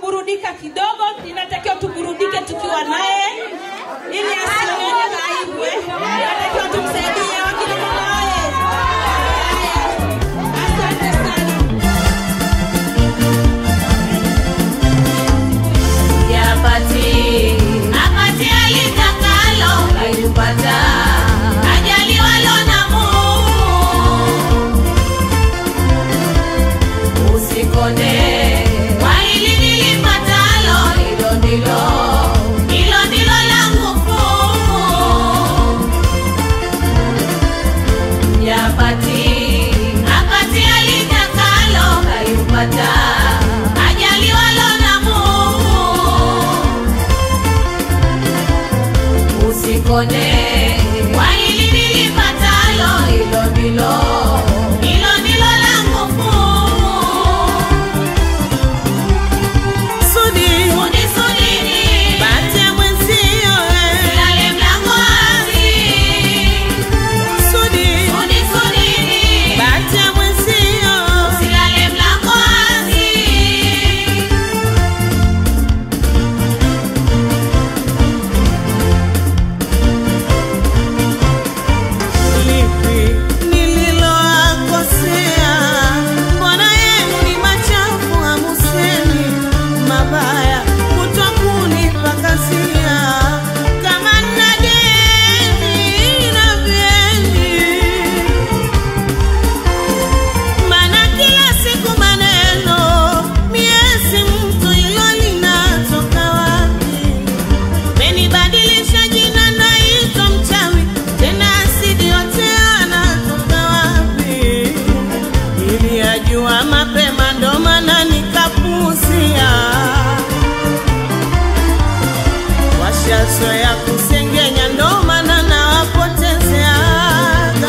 kuburudika kidogo, inatakiwa tuburudike tukiwa naye ili asione aibu. Inatakiwa tumsaidie wakina mama wae. Asante sana. Apati alitakalo kalipata, ajaliwalo na Mungu. Usikonde kwa hili nilipatalo, hilo ndilo langu fungu. Apati alitakalo kalipata, ajaliwalo na Mungu. Usikonde kwa hili nilipatalo, hilo ndilo langu fungu. Sudi, bahati ya mwenzio, silale mlango wazi. Sudi, bahati ya mwenzio, silale mlango wazi. Lipi nililoakosea? Mbona yenu ni machafu, hamusemi mabaya, kutokunipakasia. Kama nina deni na vyeni, maana kila siku maneno, miezi mtu hilo linatoka wapi? Menibadilisha jina naitwa mchawi, tena asidi yote anatoka wapi? Niliyajua mapema ndo maana nikapuuzia. Washazoea kusengenya ndo maana nawapotezeaga.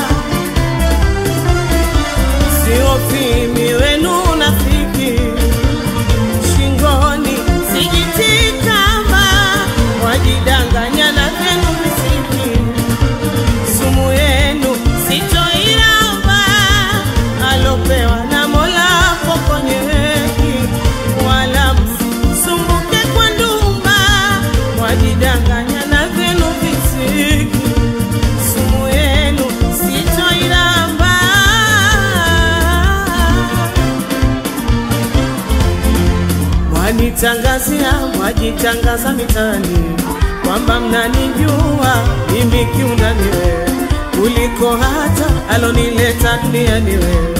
Siofimi wenu unafiki shingoni, sijitikama, wajidanganya na vyenu visiki. Sumu yenu sitoiramba, alopewa na Mola pokonyeki. Wala msumbuke kwa ndumba, wajidanganya na vyenu visiki. Sumu yenu sitoiramba. Mwajitangaza mitani kwamba mnanijua mimi kiundani wewe, kuliko hata alonileta duniani wewe.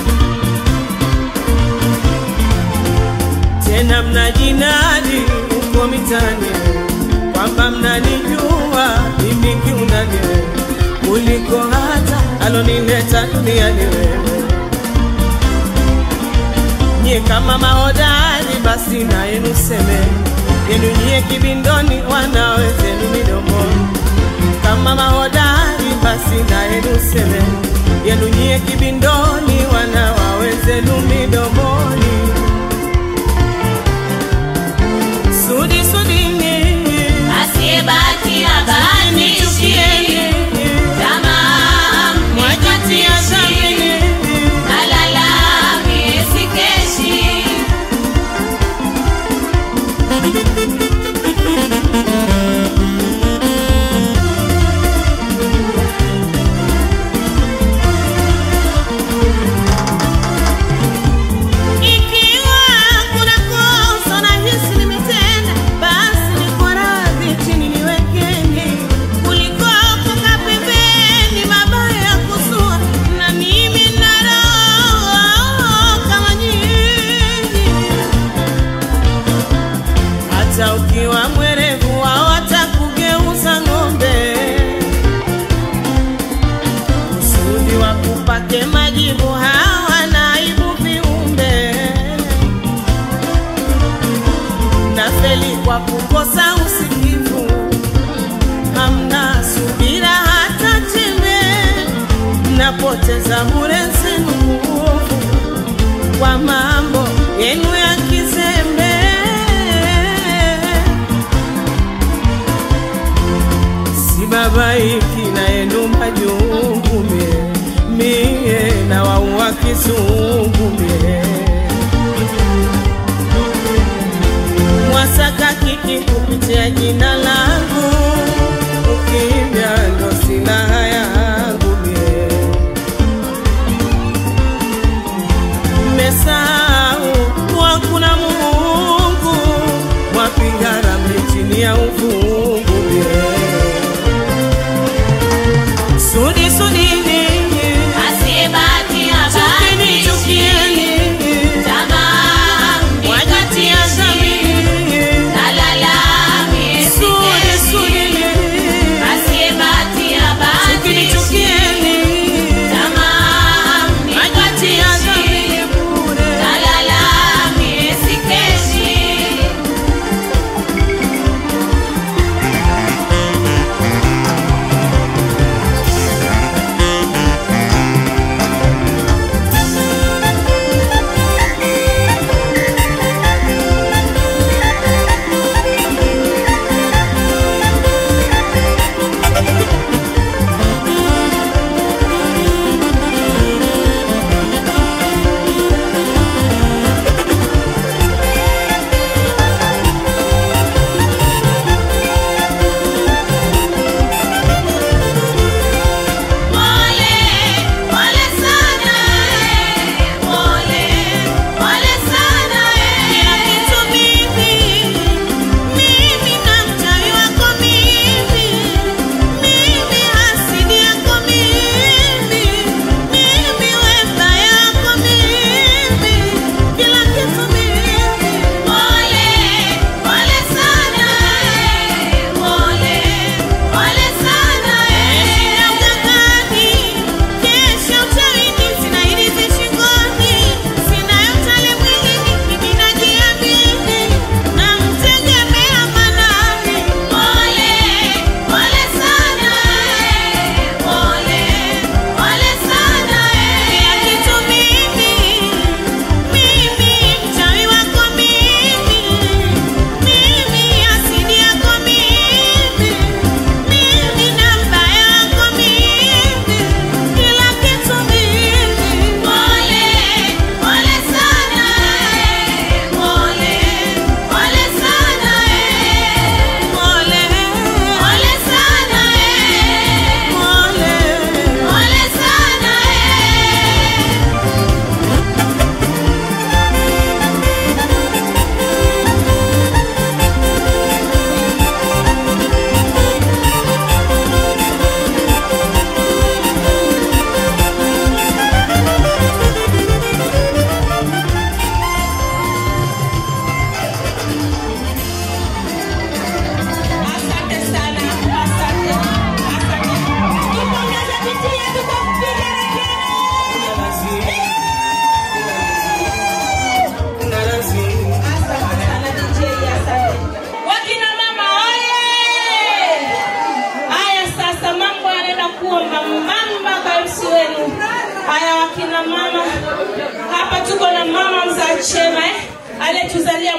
Tena mnajinadi uko mitani kwamba mnanijua mimi kiundani wewe, kuliko hata alonileta duniani wewe. Nye kama mahodari basi na yenu seme, yenu nye kibindoni wanawezenu midomoni. Kama mahodari basi na yenu seme, yenu nye kibindoni wanawezenu midomoni. Sudi Asiyebaki habanishi, tamaa mwajitia zamini, nalala miezi keshi. Ikiwa kuna kosa nahisi nimetenda, basi niko radhi chini niwekeni, kuliko kukaa pembeni mabaya kuzua. Na mimi nina roho kama nyinyi, hata ukiwa mwerevu hawatakugeuza ng'ombe, kusudi wakupate majibu. Hawana aibu viumbe, nafeli kwa kukosa usikivu. Hamna subira hata chembe, mnapoteza bure zenu nguvu kwa mambo yenu ya kizembe. Sibabaiki na yenu majungu mie na waua kizungu mie.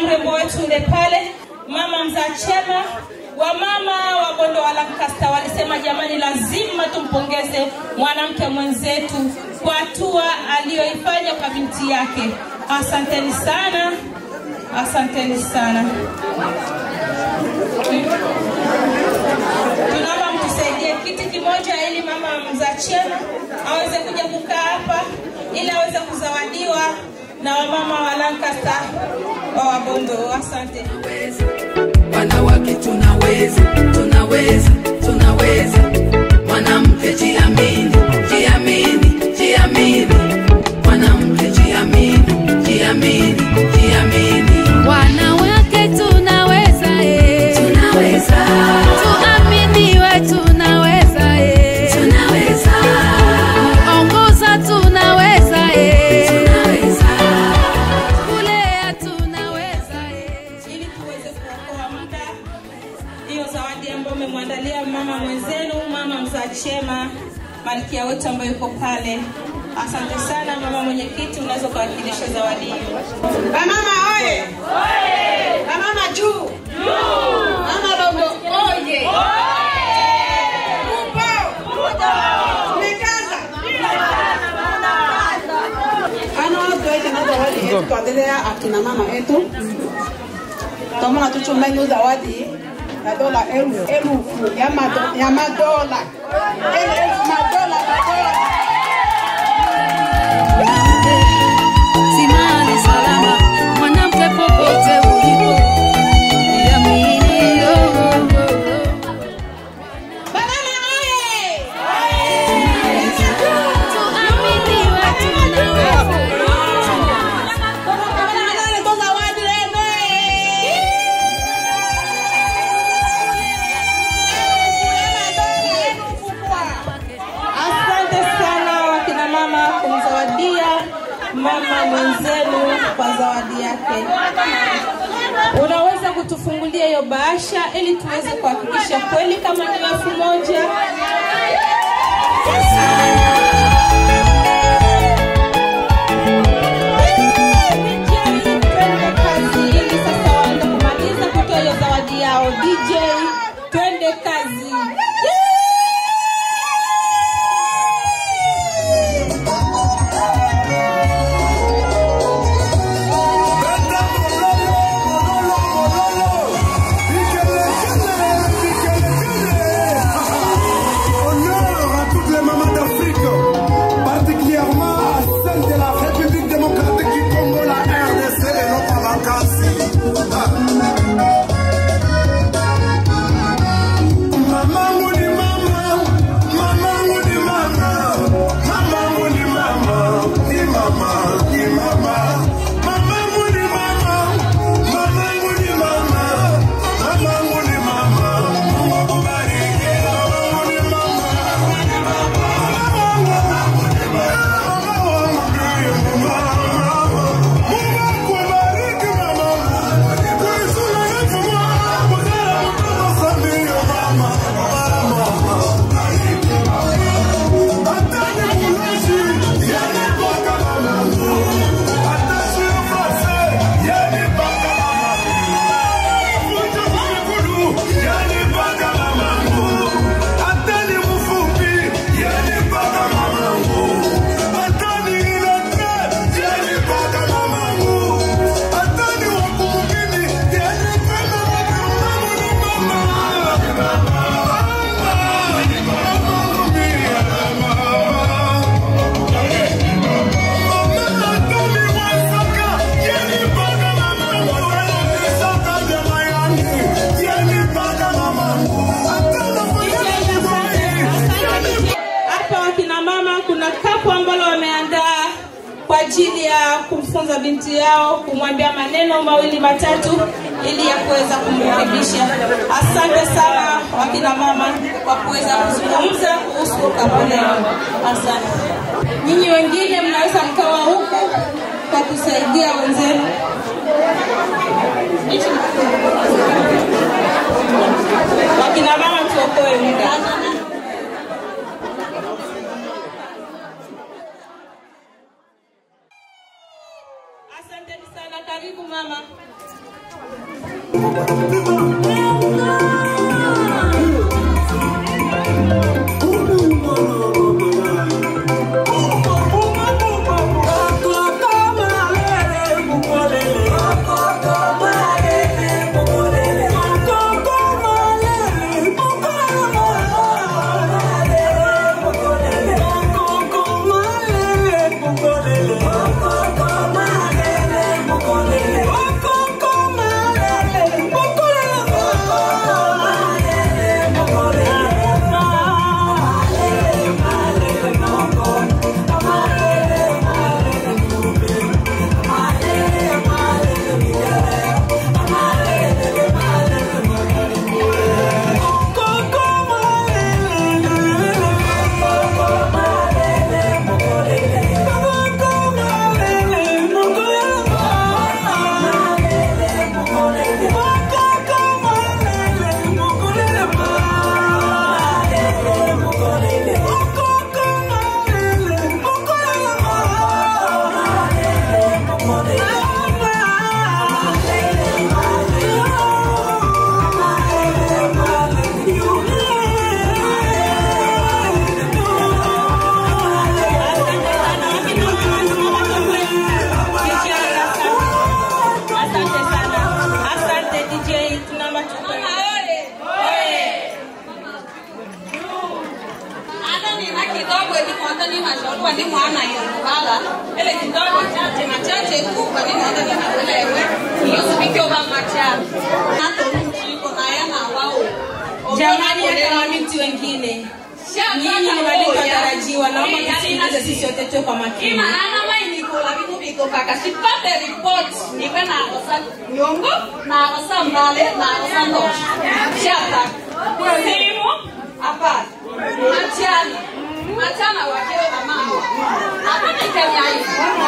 mrembo wetu ule pale, mama Mzachema. Wamama wa Bondo wa Lancaster walisema jamani, lazima tumpongeze mwanamke mwenzetu kwa hatua aliyoifanya kwa binti yake. Asanteni sana. Asanteni sana. Tunaomba mtusaidie kiti kimoja ili mama Mzachema aweze kuja kukaa hapa ili aweze kuzawadiwa na wamama wa Lancaster wa Bondo. Asante. Wanawake tunaweza, tunaweza, tunaweza. Mwanamke jiamini, jiamini, jiamini. Mwanamke jiamini, jiamini, jiamini. Wanawake tunaweza, tunaweza. Tuaminiwe tunaweza, tunaweza. Ongoza tunaweza, tunaweza. Kulea tunaweza, ili tuweze kuokoa muda. Hiyo zawadi ambayo umemwandalia mama mwenzenu, mama Mzachema, malkia wetu ambaye yuko pale. Asante sana mama mwenyekiti, unaweza kuwakilisha zawadi hiyo. Mama oye! Oye! Mama juu! Juu! Mama Bondo oye! Oye! Upo! Mekaza! Ano tuweze na zawadi yetu tuendelea akina mama yetu. Tomona tuchumeni zawadi ya dola elfu ya madola. Elfu madola. simama salama, mwanamke popote ulipo, jiamini. Banana oye! Tuaminiwe tunaweza. Asante sana wakina mama kumzawadia mama mwenzenu kwa zawadi yake. Unaweza kutufungulia hiyo bahasha ili tuweze kuhakikisha kweli kama ni 1000. Ili sasa waende kumaliza kutoa hiyo zawadi yao. DJ, twende kazi. kwa ajili ya kumfunza binti yao, kumwambia maneno mawili matatu ili ya kuweza kumrekebisha. Asante sana wakina mama kwa kuweza kuzungumza kuhusu Kapoleo. Asante. Nyinyi wengine mnaweza mkawa huku kwa kusaidia wenzenu. Wakina mama tuokoe muda. Asante sana, karibu mama. Jamani ya mabinti wengine, nyinyi ni walimu watarajiwa, naomba tusikilize sisi wote tu kwa makini. Maana mimi niko labiku biko kaka sipate report nipe na kosa nyongo na kosa mbale na kosa ndo. Chapa. Simu hapa. Machana wakeo na mama. Hapa ni Kenya hii.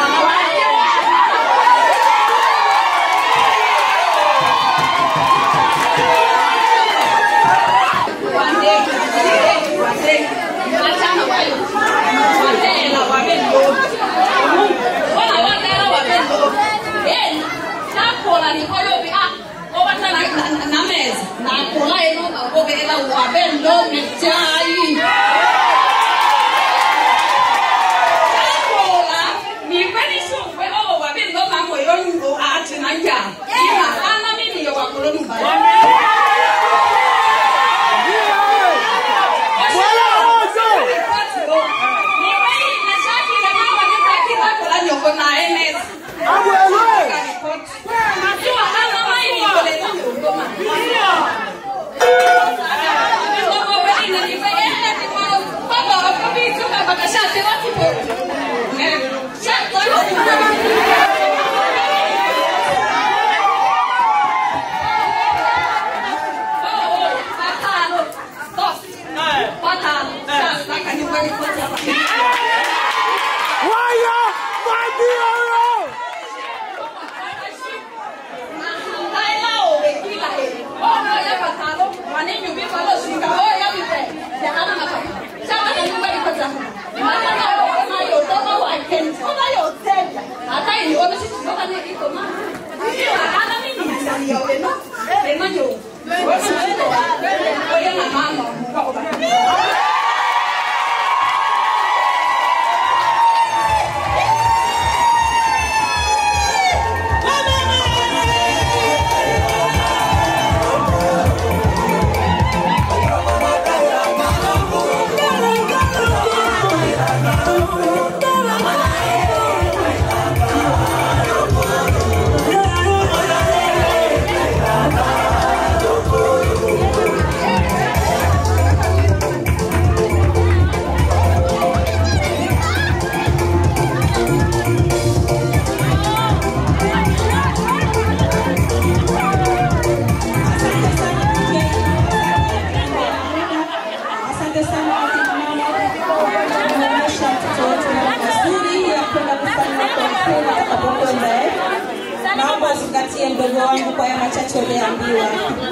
Mdogo wangu kwa ya machache uliambiwa.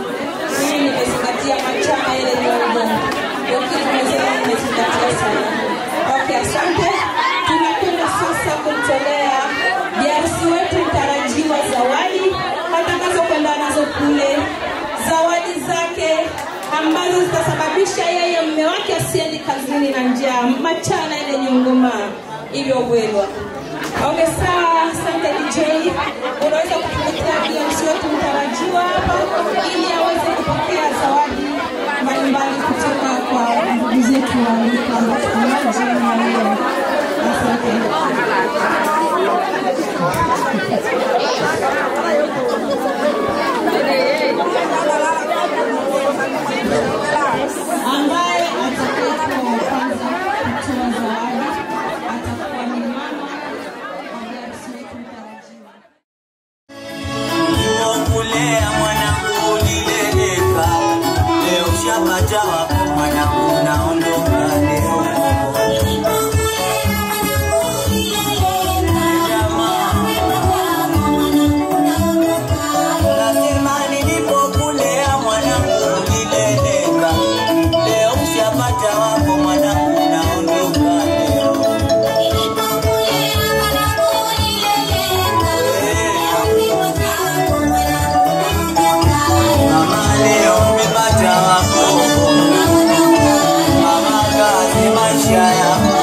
Mimi nimezingatia machama ile ndogo. Ndio kitu nimezingatia sana. Okay, asante. Tunakwenda sasa kumtolea Jasi wetu mtarajiwa zawadi. Matangazo kwenda ambazo zitasababisha yeye mume wake asiende kazini na njaa machana ile nyongoma hivyo bwelwa. Okay, sawa, asante DJ. Unaweza kutuletea MC wetu mtarajiwa hapa ili aweze kupokea zawadi mbalimbali kutoka kwa ndugu zetu wa maji na leo. Asante. Ambaye atakayekuwa wa kwanza kutoa zawadi atakuwa ni mama wa MC wetu mtarajiwa. Kulea mwanangu nileleka, leo shapata wako mwanangu naondoka leo. Nasema nilipokulea mwanangu nileleka, leo shapata wako mwanangu naondoka leo. Mama leo umepata wako, mama kazi maisha yako,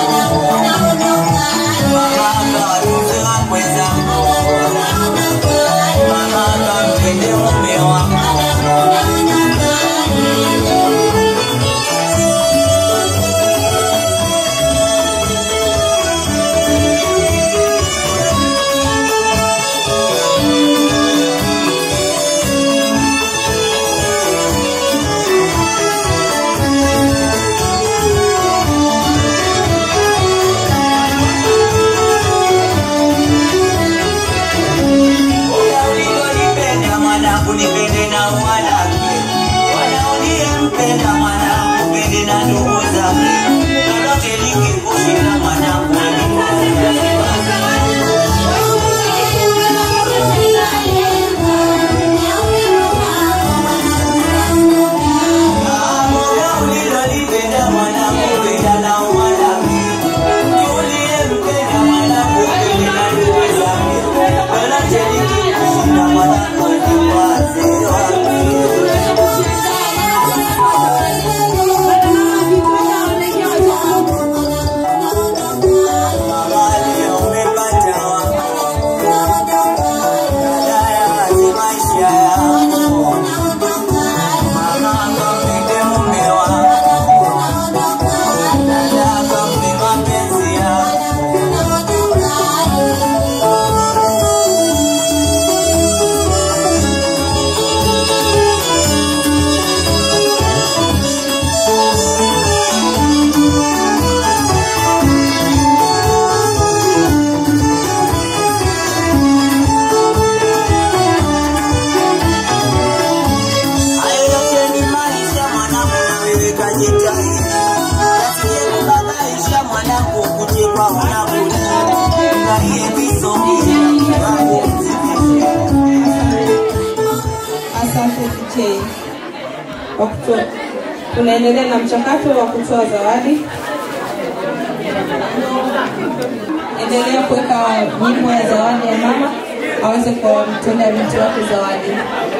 mama katunze wakwe zako, mama kampende mume wako. Nipende na wanake wanaonimpenda mwanangu, pende na ndugu zake, lolote likikushika mwanangu ulilolipenda mwanangu, penda na wanake, tuliyempenda mwanangu, pende na ndugu zake, lolote likikushika mwanangu tunaendelea na mchakato wa kutoa zawadi. Endelea kuweka nyimbo ya zawadi ya mama aweze kumtolea binti wake zawadi.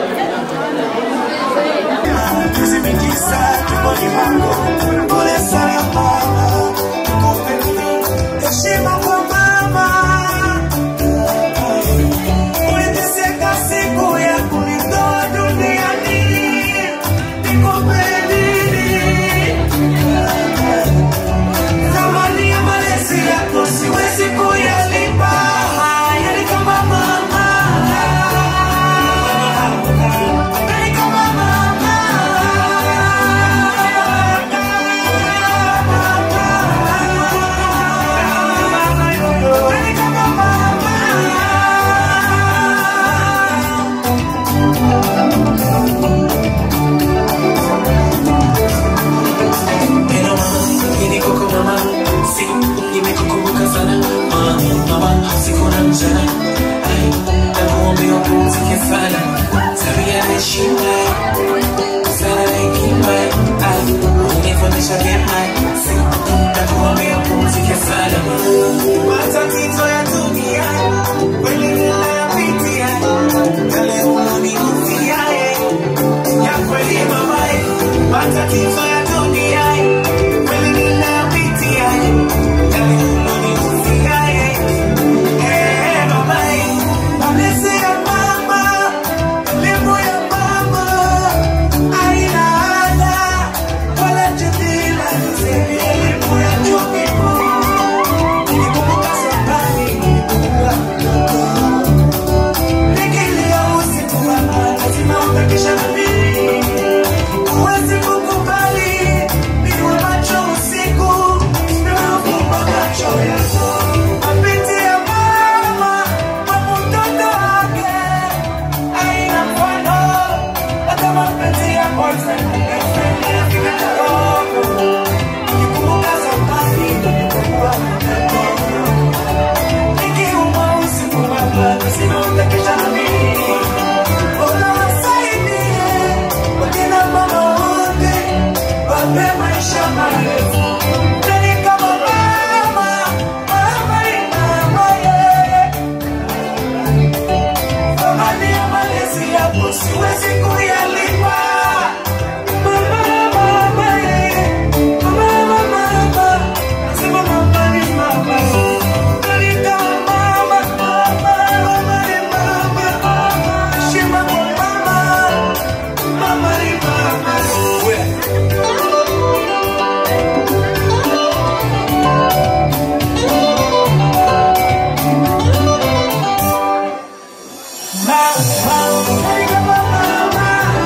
Heshima kwa mama, uliteseka siku ya kunitoa duniani, nikupe nini? Thamani ya malezi yako siwezi kuyalipa, yani kama mama, yani kama mama. Matatizo ya dunia kweli ninayapitia, yale unanihusia ya kweli mamae. matatizo ya dunia kweli ninapitia yamenuniuziaye mama malezi ya mama elimu ya mama aina ada wala jadila nisemi elimu ya chuo kikuu nilikumbuka sambani nilikumbuka nikilia usiku mama lazima utakisha na mimi huwezi kukubali niwe macho usiku nimefumba macho yako mapiti ya mama kwa mtoto wake aina mfano hata mapenzi ya boyfriend girlfriend ya kidogo nikikumbuka zamani nilikuwa mtoto nikiuma usiku mama lazima utakisha na mimi Ola wasaidie wakina mama wote wape maisha marefu Nani kama mama ni mama yeye Thamani ya malezi yako siwezi kuyalipa Mama yeye Mama Nasema mama ni mama Nani kama mama ni mama Shima kwa mama ni mama Mama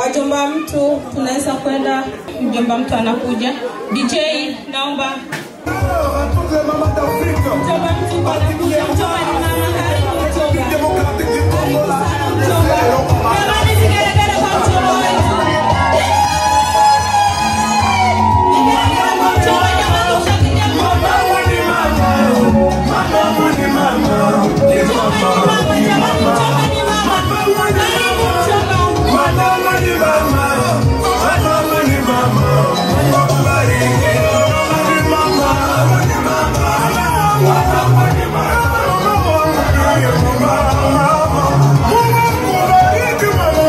Wajomba mtu tunaweza kwenda, mjomba mtu anakuja. DJ naomba. Mjomba mtu anakuja, mjomba ni mama, karibu mjomba. Jamani vigelegele kwa mjomba wetu. Vigelegele kwa mjomba, jamani ushapiga mjomba. Mama,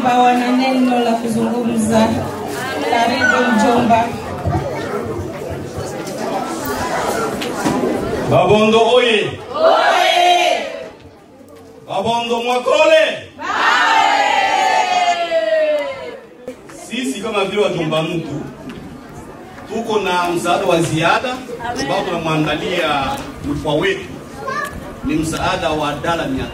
ambao wana neno la kuzungumza. Karibu mjomba. Babondo oye! Oye! Babondo Mwakole! Sisi kama vile wajomba mtu tuko na msaada wa ziada ambao tunamwandalia mkwa wetu. Ni msaada wa $500.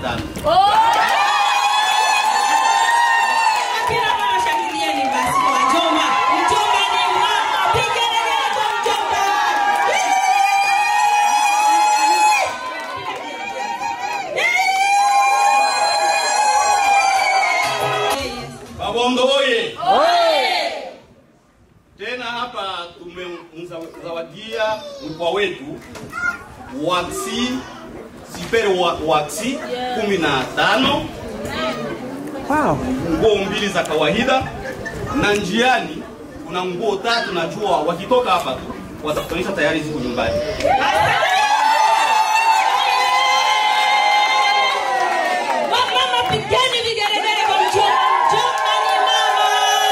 Babondo oye! Tena hapa tumemzawadia mkwa wetu waksi Super waksi 15. Wow. Nguo 2 za kawaida na njiani kuna nguo 3 najua wakitoka hapa tu watakutanisha tayari ziko nyumbani. Mama pigeni vigelegele kwa mjomba. Mjomba ni mama.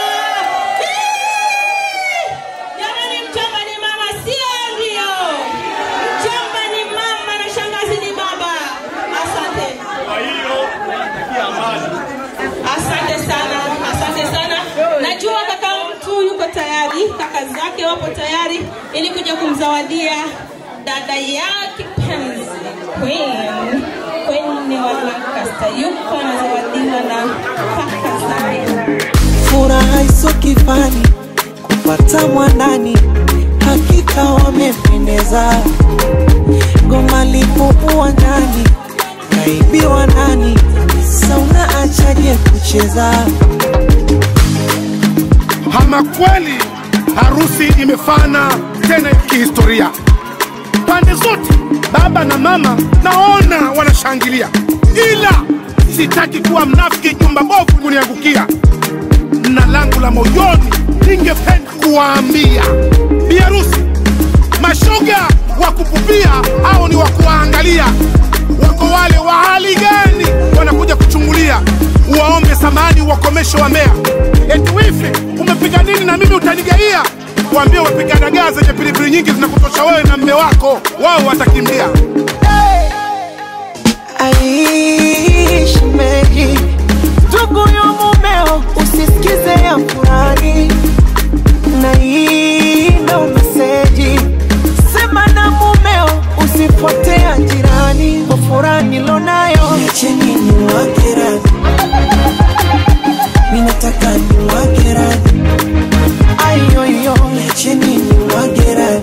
Jamani, mjomba ni mama, sio ndio? Mjomba ni mama na shangazi ni baba. Asante. Kwa hiyo natakia amani. Asante sana. Asante sana. Najua kaka mtu yuko tayari, kaka zake wapo tayari ili kuja kumzawadia dada yake penzi Queen. Queen wa Lancaster yuko anazawadiwa na kaka zake. Furaha iso kifani kupata mwanani, hakika wamependeza. Goma lipo uwanjani, kaibiwa nani? Sauna achaje kucheza? Ama kweli harusi imefana tena kihistoria. Pande zote baba na mama naona wanashangilia, ila sitaki kuwa mnafiki jumba bovu kuniangukia. Na langu la moyoni ningependa kuwaambia biharusi, mashoga wa kupupia au ni wa kuangalia? Wako wale wa hali gani wanakuja kuchungulia? Waombe samani wakomeshe wa mea. Eti wifi umepiga nini na mimi utanigaia? Waambie wapiga dagaa zenye pilipili nyingi zinakutosha wewe na mme wako, wao watakimbia. Aishi meji ndugu yo mumeo, usisikize ya furani na hii ndo meseji. Sema na mumeo usipotea jirani, kwa furani lonayo chini ni wakera. Minataka ni wakera, ayoyo chini ni wakera.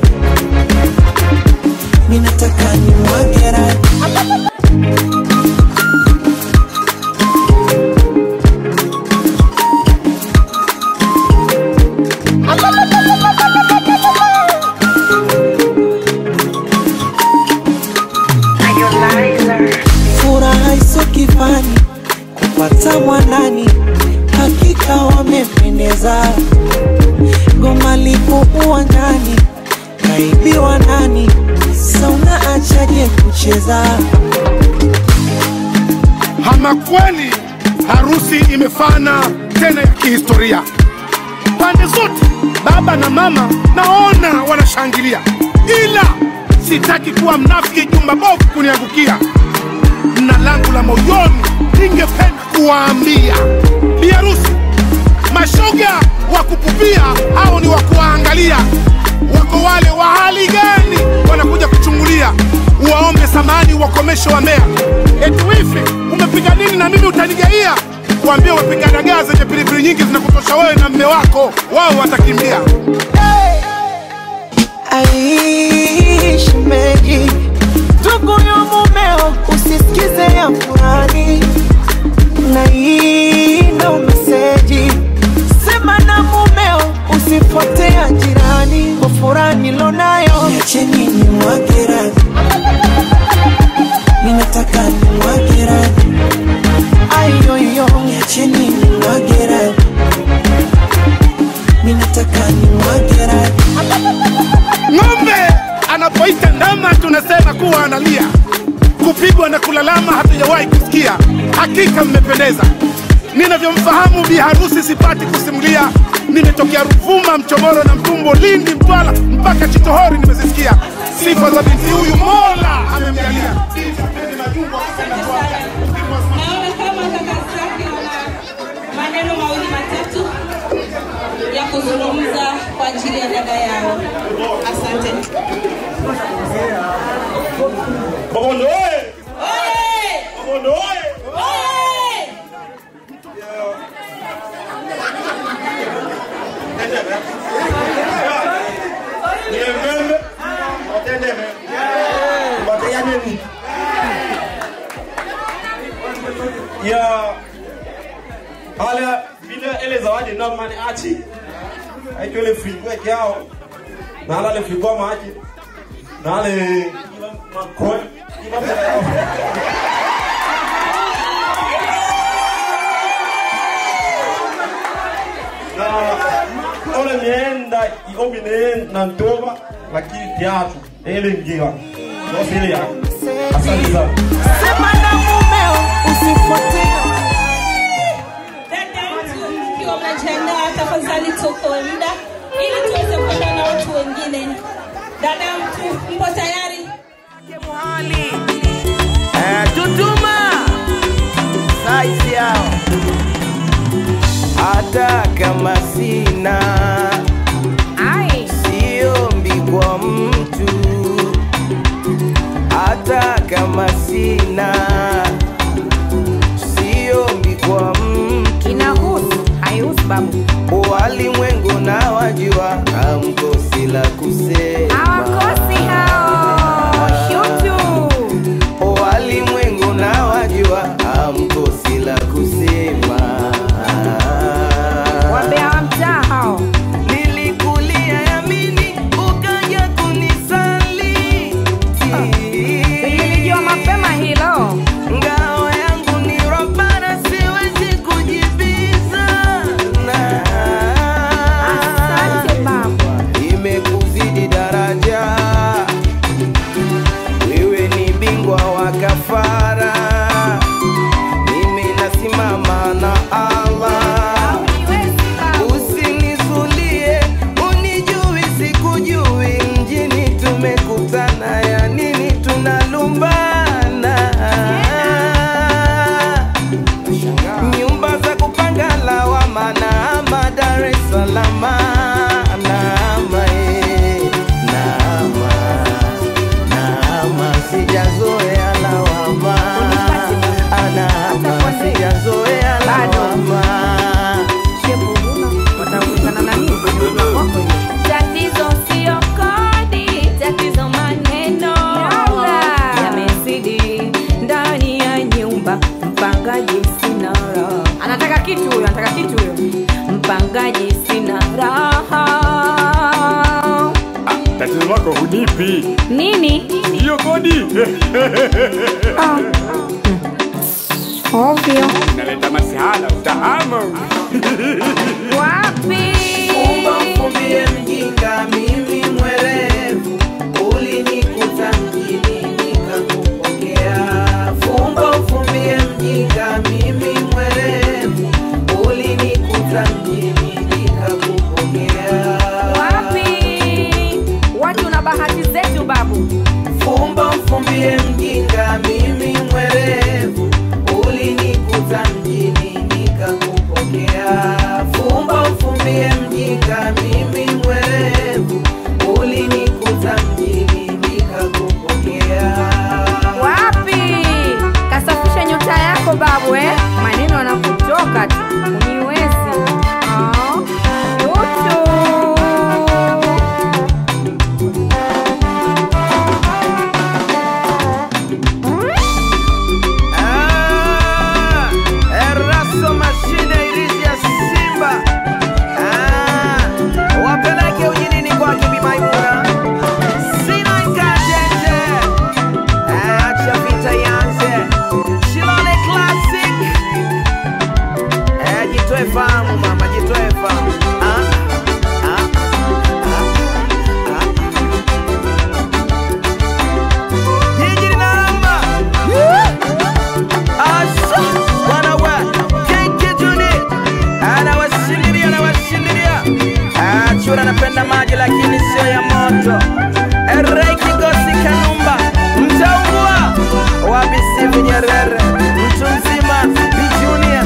Minataka ni wakera. Furaha iso kifani kupata mwanani, hakika wamependeza. Goma lipo uwanjani, kaibiwa nani? Sauna achaje kucheza? Ama kweli harusi imefana tena kihistoria. Pande zote baba na mama naona wanashangilia, ila sitaki kuwa mnafiki jumba bovu kuniangukia. Na langu la moyoni ningependa kuwaambia biharusi, mashoga wa kupupia au ni wa kuangalia? Wako wale wa hali gani wanakuja kuchungulia? Waombe samani wakomeshe wa mea. Eti wifi umepiga nini na mimi utanigaia? Waambie wapiga dagaa zenye pilipili nyingi zinakutosha wewe na mme wako, wao watakimbia. Aishi meji ndugu yo mumeo, usisikize ya furani na hii ndo meseji. Sema na mumeo usipotea jirani, kwa furani lonayo chini ni wakera. Minataka ni wakera, ayoyo chini ni wakera. Minataka ni wakera. Ng'ombe anapoita ndama tunasema kuwa analia. Kupigwa na kulalama hatujawahi kusikia. Hakika mmependeza. Ninavyomfahamu bi harusi sipati kusimulia. Nimetokea Ruvuma, Mchomoro na Mtumbo, Lindi, Mtwara mpaka Chitohori nimezisikia. Sifa za binti huyu Mola amemjalia. Naona kama kaka zake wana maneno mawili matatu ya kuzungumza kwa ajili ya dada yao. Asante. Bobondo oye! Oye! Bobondo oye! Oye! Niembe. Otendeme. Bataya nini? Ya hala bila ele zawadi na mani achi. Aiko le frigo yao. Na hala le frigo maji. Na hala makoi. Ole mienda iomine na ndoba lakini teatro ele ngiwa. Ndio ya. Asante sana. Sema na mumeo usipotee. Dada mtu mkiwa mnajiandaa tafadhali tuokoe muda ili tuweze kwenda na watu wengine. Dada mtu mpo tayari? Tutuma size yao hata kama sina siombi kwa mtu, hata kama sina siombi kwa mtu. Inahusu haihusu babu. Walimwengu na wajua hamkosi la kusema, hawakosi hao shutu. Walimwengu na wajua hamkosi la kusema, wambea wa mtaa hao. Nilikulia yamini ukaja kunisali, nilijua mapema hilo. Ngao yangu ni Rabbana, siwezi kujibizana. Asante baba, imekuzidi daraja, wewe ni bingwa wa kafara, mimi nasimama na Allah. Usinizulie, unijui sikujui, mjini tumekutana, ya nini tunalumbana? Nyumba za kupanga lawama na ama Dar es Salaam, naama sijazoea lawama, naama sijazoea lawama. Tatizo sio kodi, tatizo maneno yamezidi ndani ya nyumba. Mpangaji sina raha, anataka kitu huyo, anataka kitu huyo. Mpangaji sina raha. Tatizo lako hunipi nini? Hiyo kodi. Ovyo. Naleta masihala utahama. Wapi? Fumba mfumbie mjinga, mimi mwerevu, ulinikuta mjini nikakupokea. Fumba mfumbie mjinga, mimi mwerevu, ulinikuta mjini nikakupokea. Wapi? Watu na bahati zetu babu. Fumba mfumbie mjinga, mimi mwerevu, ulinikuta mjini nikakupokea. Fumba mfumbie mjinga, mimi mwerevu, ulinikuta mjini nikakupokea. Wapi? Kasafisha nyota yako babu maneno yanakutoka tu, uniwezi. Yutu. Eraso mashine irizi ya Chura napenda maji lakini sio ya moto. Erei Kigosi Kanumba, mtaungua. Wabisi Nyerere, mtu mzima, B Junior.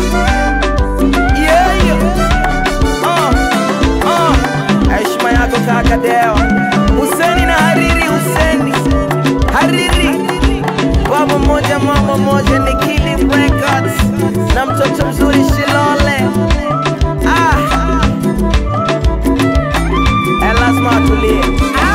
Heshima yako kaka Deo. Huseni na Hariri, Huseni Hariri. Baba moja mama moja ni Killing Records. Na mtoto mzuri Shilole. Lazima atulie.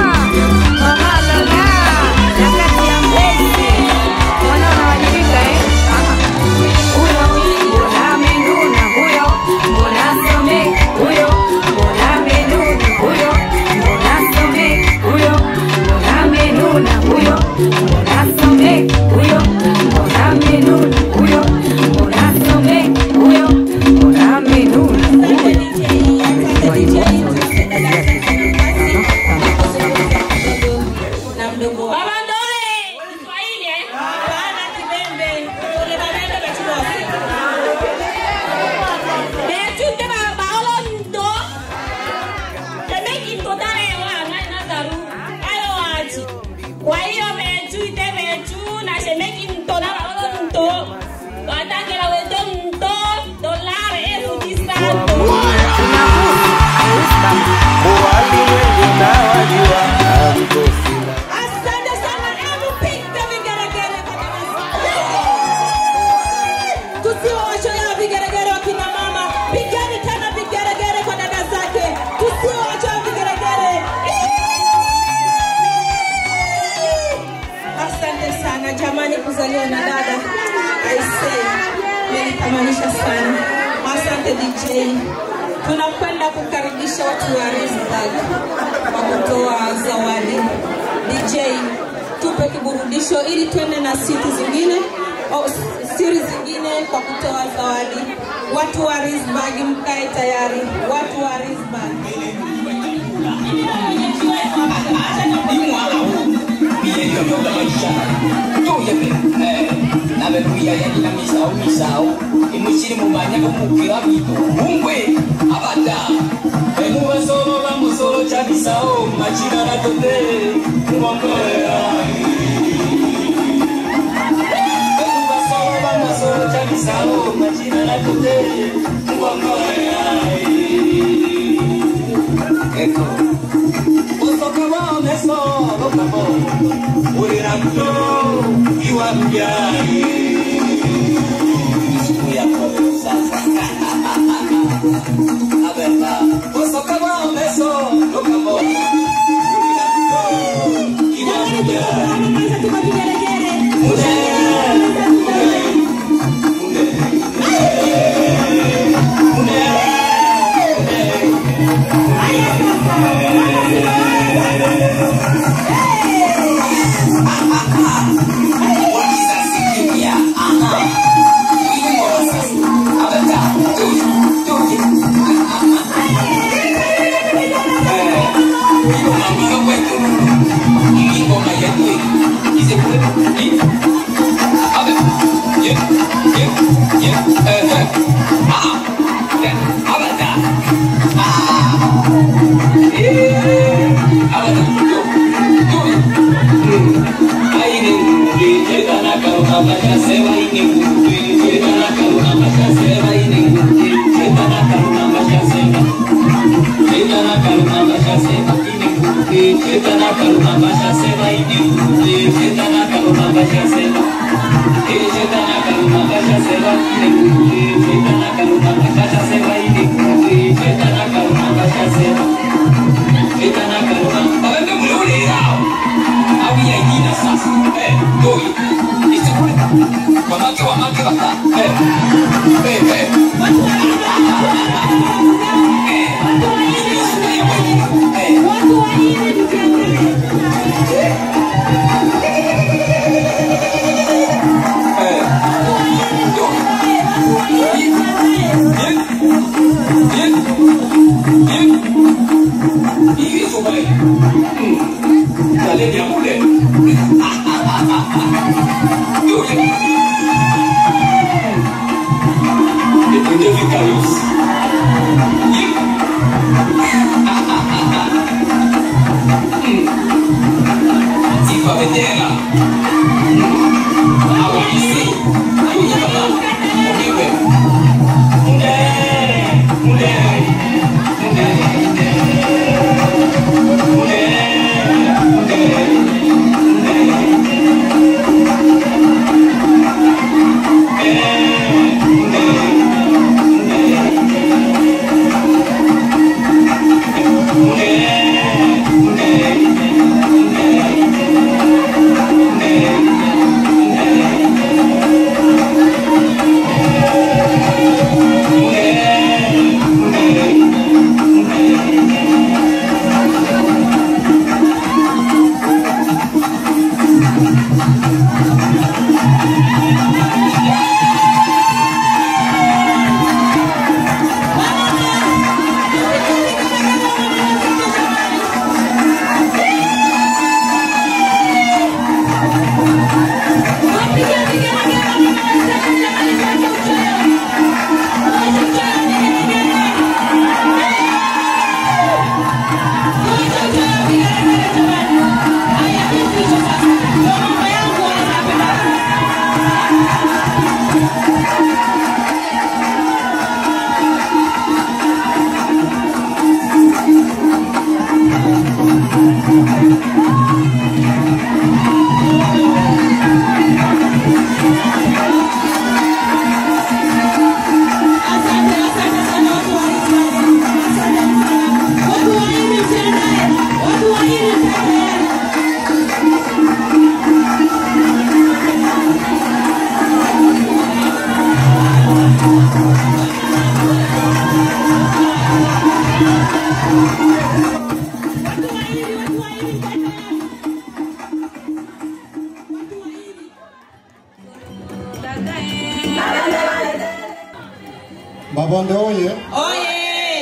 Tunakwenda kukaribisha watu wa Risbag kwa kutoa zawadi. DJ, tupe kiburudisho ili tuende na siri zingine kwa kutoa zawadi. Watu wa Risbag mkae tayari. Watu wa Risbag. Naberuya yakina misao imushiri mubanya kumukira bito mungwe abada emuwasoro bamusoro cha misao machira na tote mumokoya emuwasoro bamusoro cha misao machira na tote mumokoya eko osoka wa meso lokabo urira kuto iwa mjai ya sasa abenda osoka wa meso lokabo iwa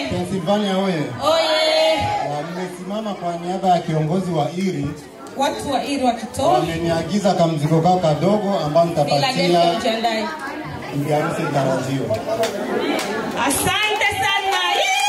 Pennsylvania oye. Oye. Nimesimama kwa niaba ya kiongozi wa IRI. Watu wa IRI wa Kitoro wameniagiza kamzigo kao kadogo ambao nitapatia bibi harusi mtarajiwa. Asante sana.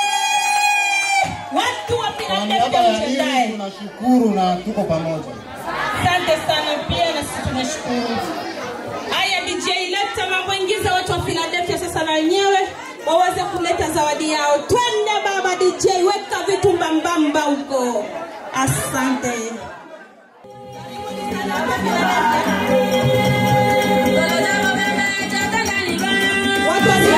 Watu wa Philadelphia mjiandae. Tunashukuru na tuko pamoja. Asante sana pia na sisi tunashukuru. Haya DJ leta mambo, ingiza watu wa Philadelphia sasa na wenyewe waweze kuleta zawadi yao. Twende baba DJ, weka vitu mbambamba huko. Asante. Watu wa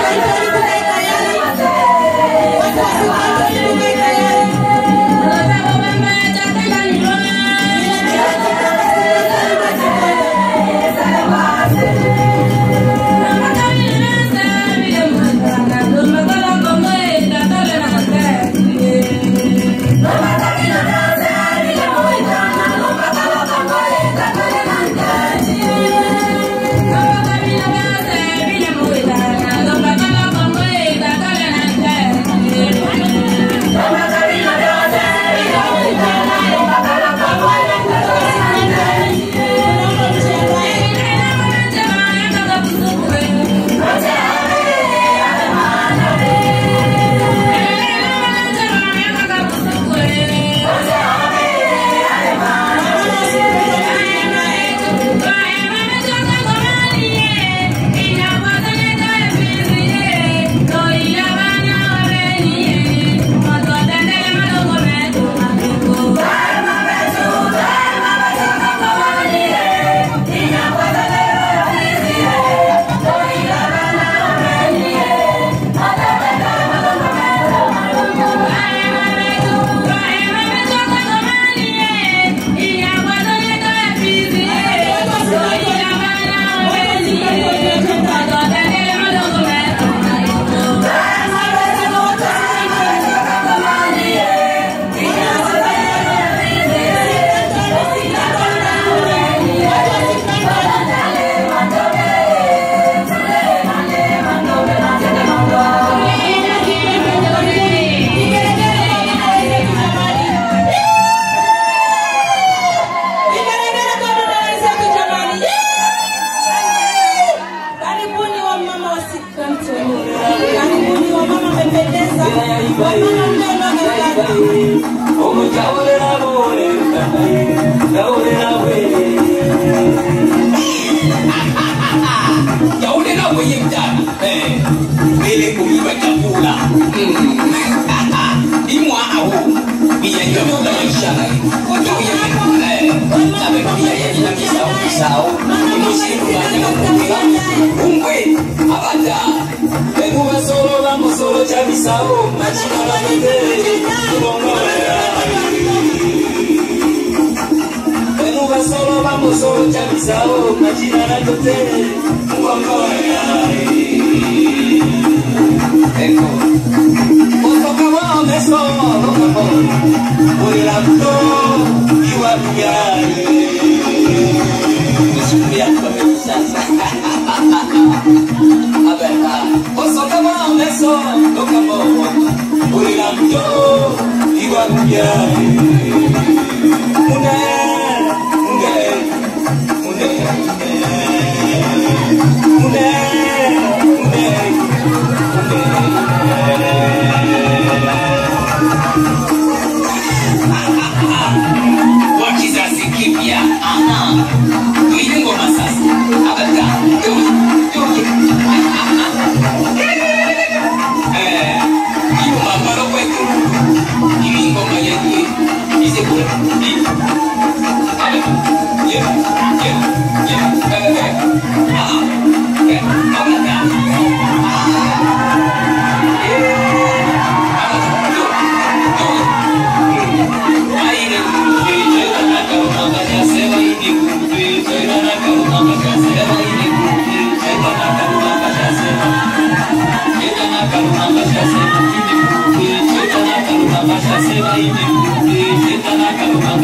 Karuma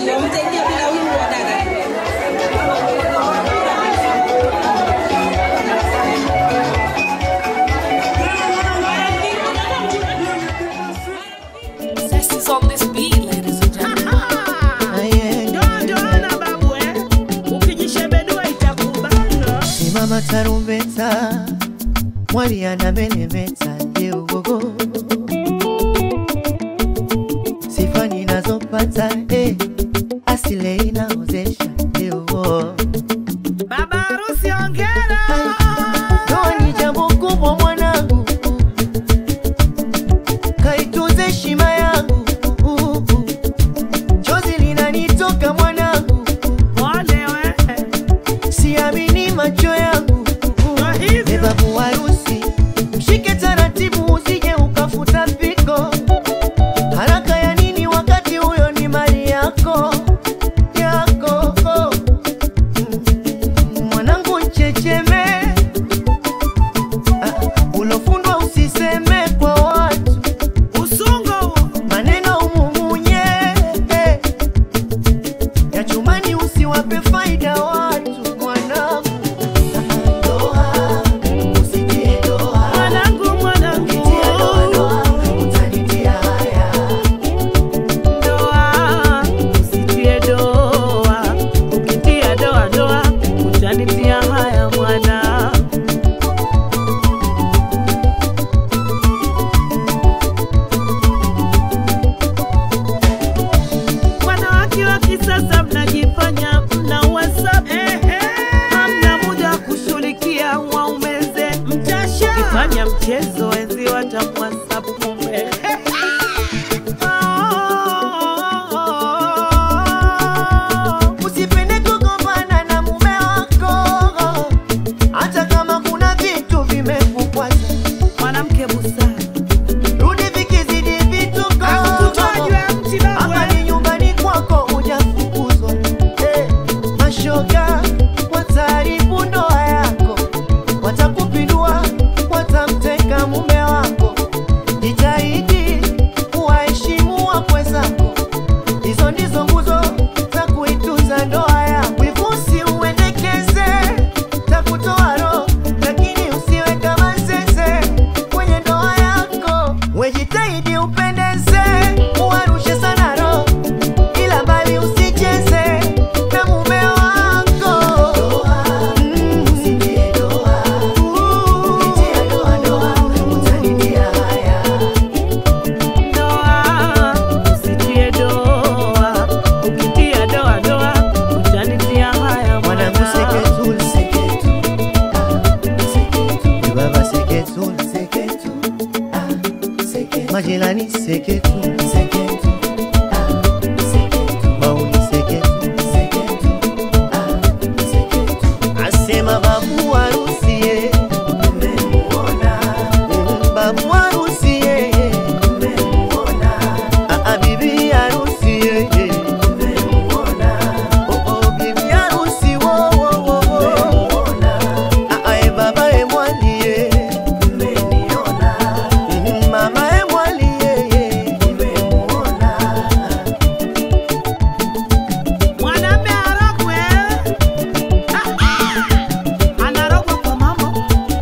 sio mtengia bila wimbo wa dada. Is on this beat, ladies and gentlemen. Simama tarumbeta, mwali anameremeta leo gogo. Sifa ninazopata asile inaozesha leo. Baba harusi ongera. Ndoa ni jambo kubwa mwanangu, kaitunze heshima yangu. Chozi linanitoka mwanangu, siamini macho yangu. Babu harusi, mshike taratibu usije ukafuta piko. Haraka ya nini wakati huyo ni mali yako yako. Mwanangu nchecheme, ulofundwa usiseme kwa watu. Usungo maneno umumunye, ya chumani usiwape faida watu. Mwanangu sasa mnajifanya mna WhatsApp, hamna muda kushughulikia waumeze, mtafanya mchezo enzi watamwhatsapp mume. Usipende kugombana na mume wako, hata kama kuna vitu vimekukwaza. Mwanamke busara, rudi vikizidi vituko. Hapa ni nyumbani kwako, hujafukuzwa. Mashoga wataharibu ndoa yako, watakupindua, watamteka mume wako. Jitahidi kuwaheshimu wakwe zako, hizo ndizo nguzo za kuitunza ndoa yako. Wivu usiuendekeze, takutoa roho, lakini usiwe kama zeze kwenye ndoa yako. Wejitahidi upendeze, uwarushe sana roho, ila mbali usicheze na mume wako. Usitie doa, ukitia doa, utanitia haya. Usitie doa, ukitia doa, utanitia haya. Mwanangu seketul, seketu, seketu. Baba seketul, seketu, seketu. Majirani seketu, seketu, seketu. Mauni seketu, seketu, seketu. Asema babu harusi, umemuona. Babu harusi, umemuona. Bibi harusi, umemuona. Oh, bibi harusi, wo, umemuona. Baba mwali, umeniona. Mama mwali, umemuona. Mwanaume arogwe, anarogwa kwa mambo.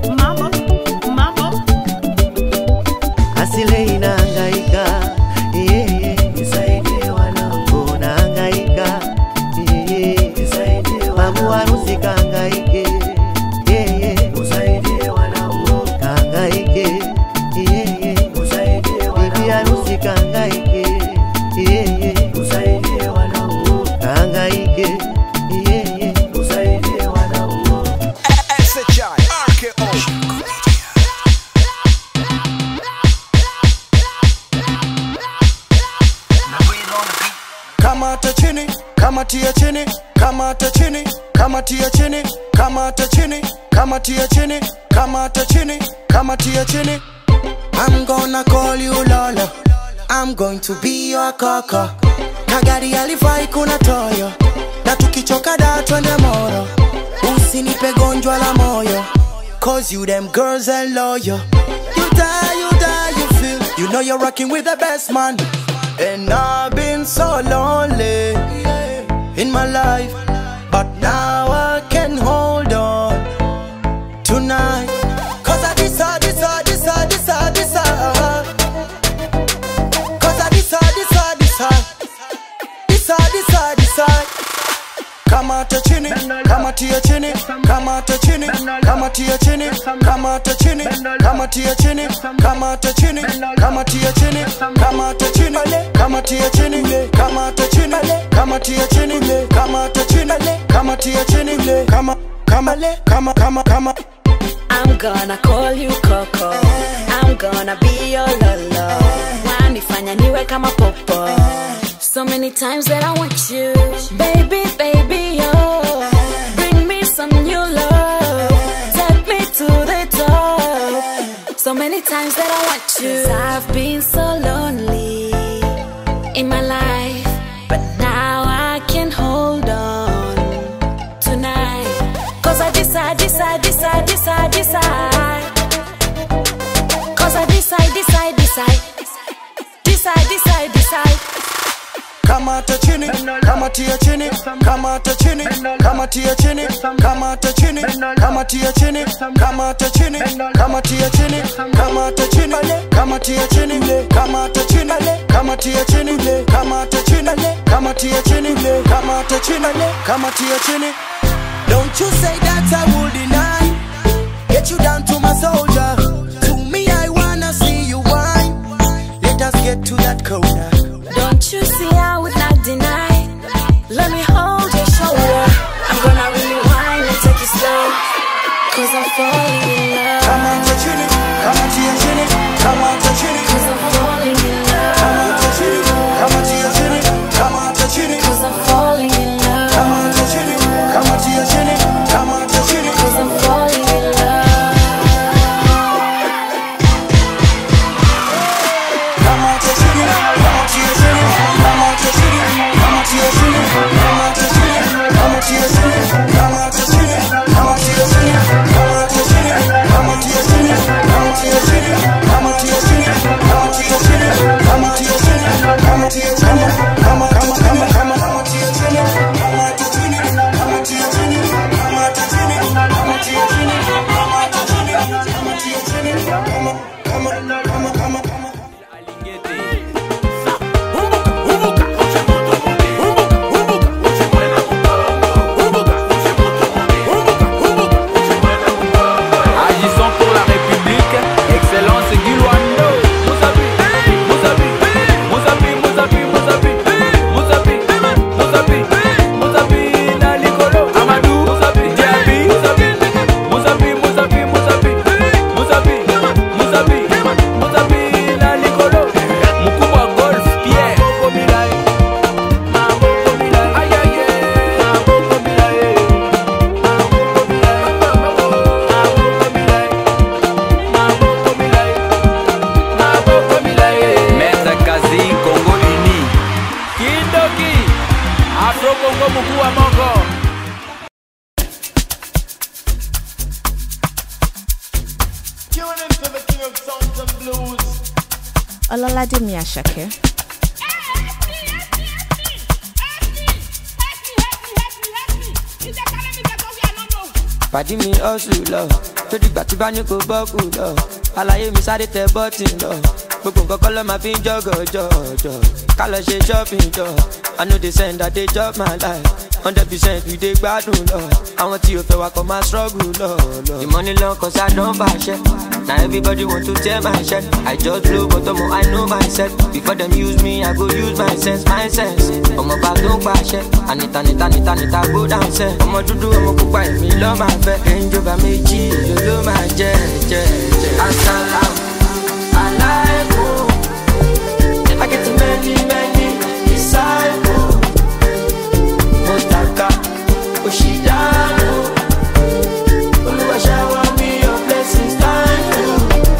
Asile inahangaika, nisaidie wanangu, nahangaika, nisaidie. Babu harusi kahangaike, usaidie wanangu, kahangaike, usaidie wanangu. Bibi harusi kahangaike, usaidie wanangu, kahangaike, usaidie wanangu. SHI RKO. Kamata chini, kamatia chini, kamata chini, kamatia chini, kamata chini, kamatia chini, kamata chini, kamatia chini. I'm gonna call you Lola, I'm going to be your kaka. Kagari alifai kuna toyo, na tukichoka da twende moro. Usinipe gonjwa la moyo, cause you them girls are loyal. You die, you feel. You know you're rocking with the best man. And I've been so lonely. kamatia chini, kamata chini, kamatia chini, kamata chini, kamatia chini, kamata chini, kamatia chini, kamata chini, kamatia chini, kamata chini, kamatia chini, kama. I'm gonna call you Coco. I'm gonna be your lolo. Wanifanya niwe kama popo. So many times that I want you, baby, baby, oh. Bring me some new love. Take me to the top. So many times that I want you. 'Cause I've been so lonely in my life, but now I can hold on tonight. 'Cause I decide. 'Cause I decide. Kamata chini, kamatia chini, kamata chini, kamatia chini, kamata chini, kamatia chini, kamata chini, kamatia chini, kamata chini, kamatia chini, kamata chini, kamatia chini, kamata chini, kamatia chini, kamata chini, kamatia chini. Don't you say that I will deny. Get you down to my soldier. To me I wanna see you whine. Let us get to that corner. Don't you see I would not deny. Let me hold your shoulder. I'm gonna really whine and take it slow. 'Cause I'm falling in love. Kamata chini, kamatia chini, kamata chini. 'Cause I'm falling in love. Kamata chini, kamatia chini, kamata chini. 'Cause I'm falling in love. Kamata chini, kamatia chini, kamata chini. 'Cause I'm falling in love. Kamata chini, kamatia chini, kamata chini, kamatia chini, kamata chini, kamatia chini, kamata chini, kamatia chini, kamata chini, kamatia chini, kamatia chini, kamatia chini, kamatia chini, kamatia chini, kamatia chini, kamatia chini, kamata chini, kamatia chini, kamata chini, kamatia chini, kamatia chini, kama. Agissons pour la République, excellence Guilouando. Mousabi, Mousabi, Mousabi, Mousabi, Mousabi, Mousabi, Mousabi, Mousabi, Nalikolo, Amadou, Mousabi, Diaby, Mousabi, Mousabi, Mousabi, Mousabi, Mousabi, Mousabi, Mousabi, Nalikolo, Mukubwa Golf, Pierre, Kobilai, Mambo Kobilai, aïe aïe, Mambo Kobilai, Maître Kazi, Congo Uni, Kindoki, Afro Congo Mukua Mongo. Ololade Miyashake. Pàdí mi hustle lọ, tó dìgbà tí bá ní kò bọ́kù lọ. Àlàyé mi sáré tẹ bọ́tì lọ. Gbogbo nǹkan kọ́ ló máa fi ń jọ́gọ̀jọ̀. Ká lọ ṣe shopping jọ. I know they send that they chop my life. 100% we dey gbádùn lọ. Àwọn tí o fẹ́ wa kọ́ máa struggle lọ. The money long cause I don fàṣẹ. Now everybody want to tear my shirt. I just blow but omo I know myself. Before them use me, I go use my sense. Ọmọ bá tó ń pàṣẹ. Anita go down sẹ́. Ọmọ dúdú ọmọ pupa èmi lọ́ máa fẹ́. Ẹnjọba méjì ló máa jẹ́. Asalaam alaikum. I get many disciples. Motaka Oshidano. Olúwa shower me your blessings. Thank you.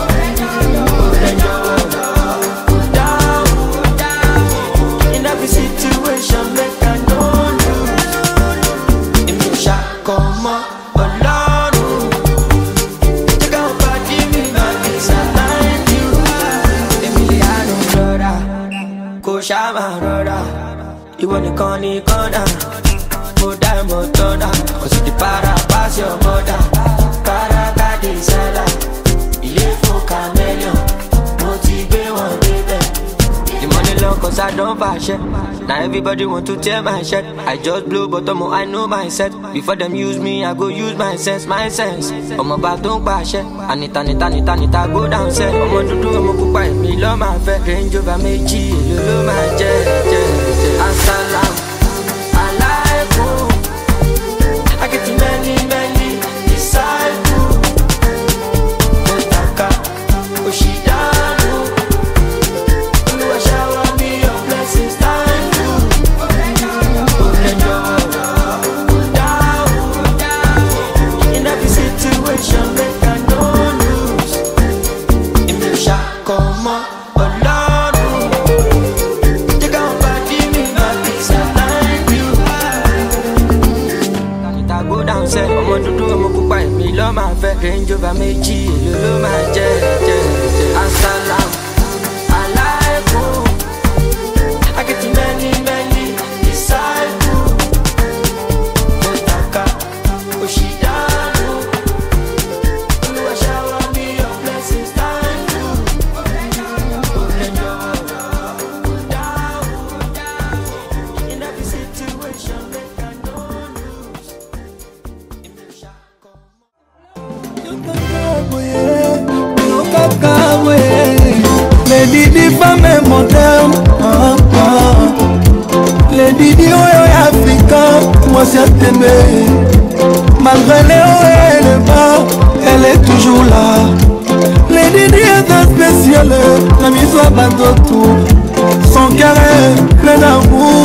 In every situation, make I know you. In your shakoma, alone. Take out body, me, my kiss, I like you. Emiliano, Flora, Koshama, Rora. You want to call me corner. Moda, Motona. Cause the para pass your mother. Para, Kadi, Sala. Il est faux caméléon. Motivé, one baby. The money long cause I don't buy shit. Now everybody want to tear my shirt. I just blow bottom, I know my set. Before them use me, I go use my sense, my sense. I'm about to bash it. Anita, go downstairs. I'm on to do, I'm to buy me, love my fat. Range over me, G, love my jet. Assalam, alaikum. I get many disciples. Otaka, Oshidanu. You shower me your blessings, thank you. In every situation, make I no lose. In the shot, come on, alone. You gon' body me, my peace, I thank you. I go downstairs, I'm on the door, I'm gonna buy me, love my fat. Range over me, G, love my jet. Assalam, alaikum. I get many disciples. Otaka, Oshidanu. You shower me your blessings, thank you. In every situation, make I no lose. Les Didi femmes modernes, les Didi africains, moi c'est t'aimer. Malgré les hauts et les bas, elle est toujours là. Les Didi est spécial, la mise à bateau tout. Son cœur est plein d'amour.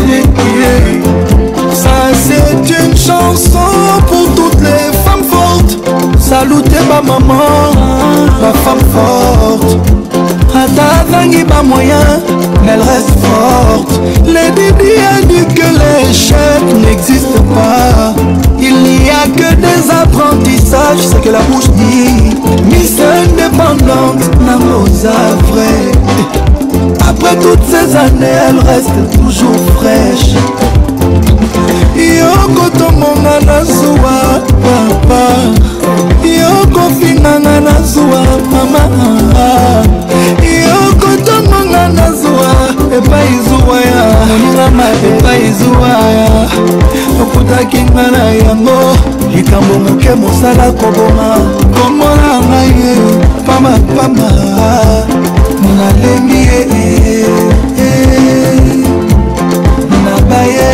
Ça c'est une chanson pour toutes les femmes fortes. Salutez ma maman, ma femme forte. Atavangi pas moyen, mais elle reste forte. Les Didi a dit que l'échec n'existe pas. Il n'y a que des apprentissages, c'est que la bouche dit. Miss indépendante, Namosa vrai. Après toutes ces années, elle reste toujours fraîche. Yoko tomonga na zuwa papa, yoko finanga na zuwa mama, yoko tomonga na zuwa epai zuwa ya moninga ma epai zuwa ya okutaki nga na yango likambo moke mosala koboma komona ngai pama nalembi nabaye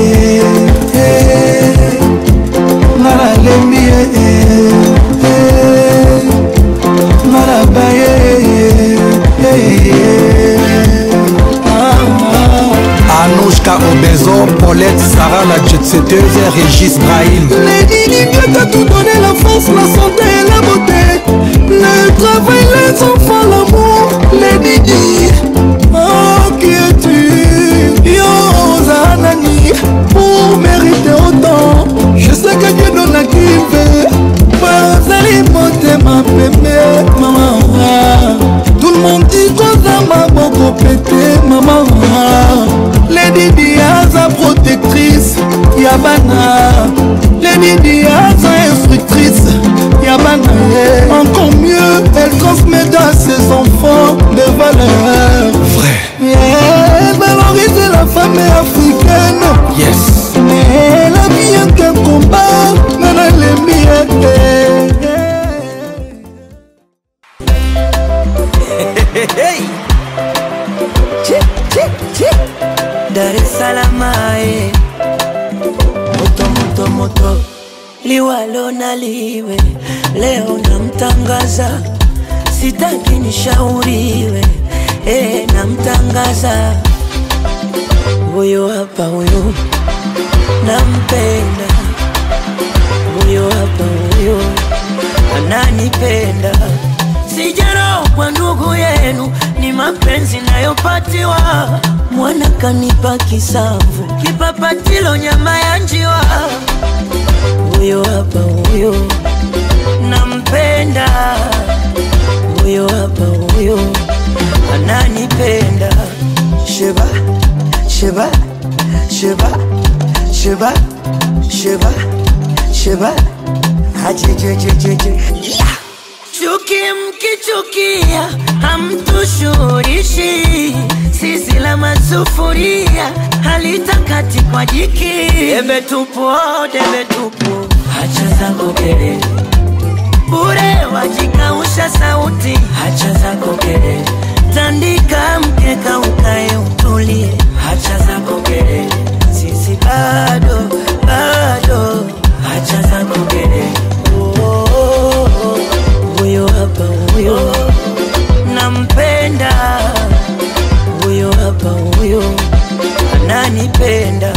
Anouchka Obezo, Paulette, Sarah, la jet-setteuse et Régis Brahim. Les Didi Dieu t'a tout donné, la force, la santé et la beauté. Le travail, les enfants, l'amour. Les Didi, oh qui es-tu? Yo Zanani, pour mériter autant. Je sais que Dieu donne à qui il veut. Pas aller monter ma bébé, maman. Tout le monde dit qu'on a ma beaucoup pété, maman. Les Didi a sa protectrice, Yabana. Les Didi a sa instructrice, Yabana. Encore mieux, elle transmet à ses enfants des valeurs. Vrai. Elle valorise la femme africaine. Yes. Mais elle a bien qu'un combat, mais elle est mienne. Hey, Dar es Salaam, moto liwalo na liwe, leo namtangaza, sitaki nishauriwe, namtangaza. Huyo hapa huyo nampenda, huyo hapa huyo ananipenda. Sijaro kwa ndugu yenu, ni mapenzi nayopatiwa. Mwana kanipa kisamvu, kipapatilo nyama ya njiwa. Huyo hapa huyo nampenda, huyo hapa huyo ananipenda. Sheba, sheba, sheba, sheba, sheba, sheba, hajejejejeje. Chuki mkichukia hamtushurishi, sisi la kama sufuria halitakati kwa jiki. Debe tupu, debe tupu, hacha zako kelele bure, wajikausha sauti, hacha zako kelele. Tandika mkeka ukae utulie, hacha zako kelele. Sisi bado, bado, hacha zako kelele. Huyo hapa huyo nampenda, huyo hapa huyo ananipenda.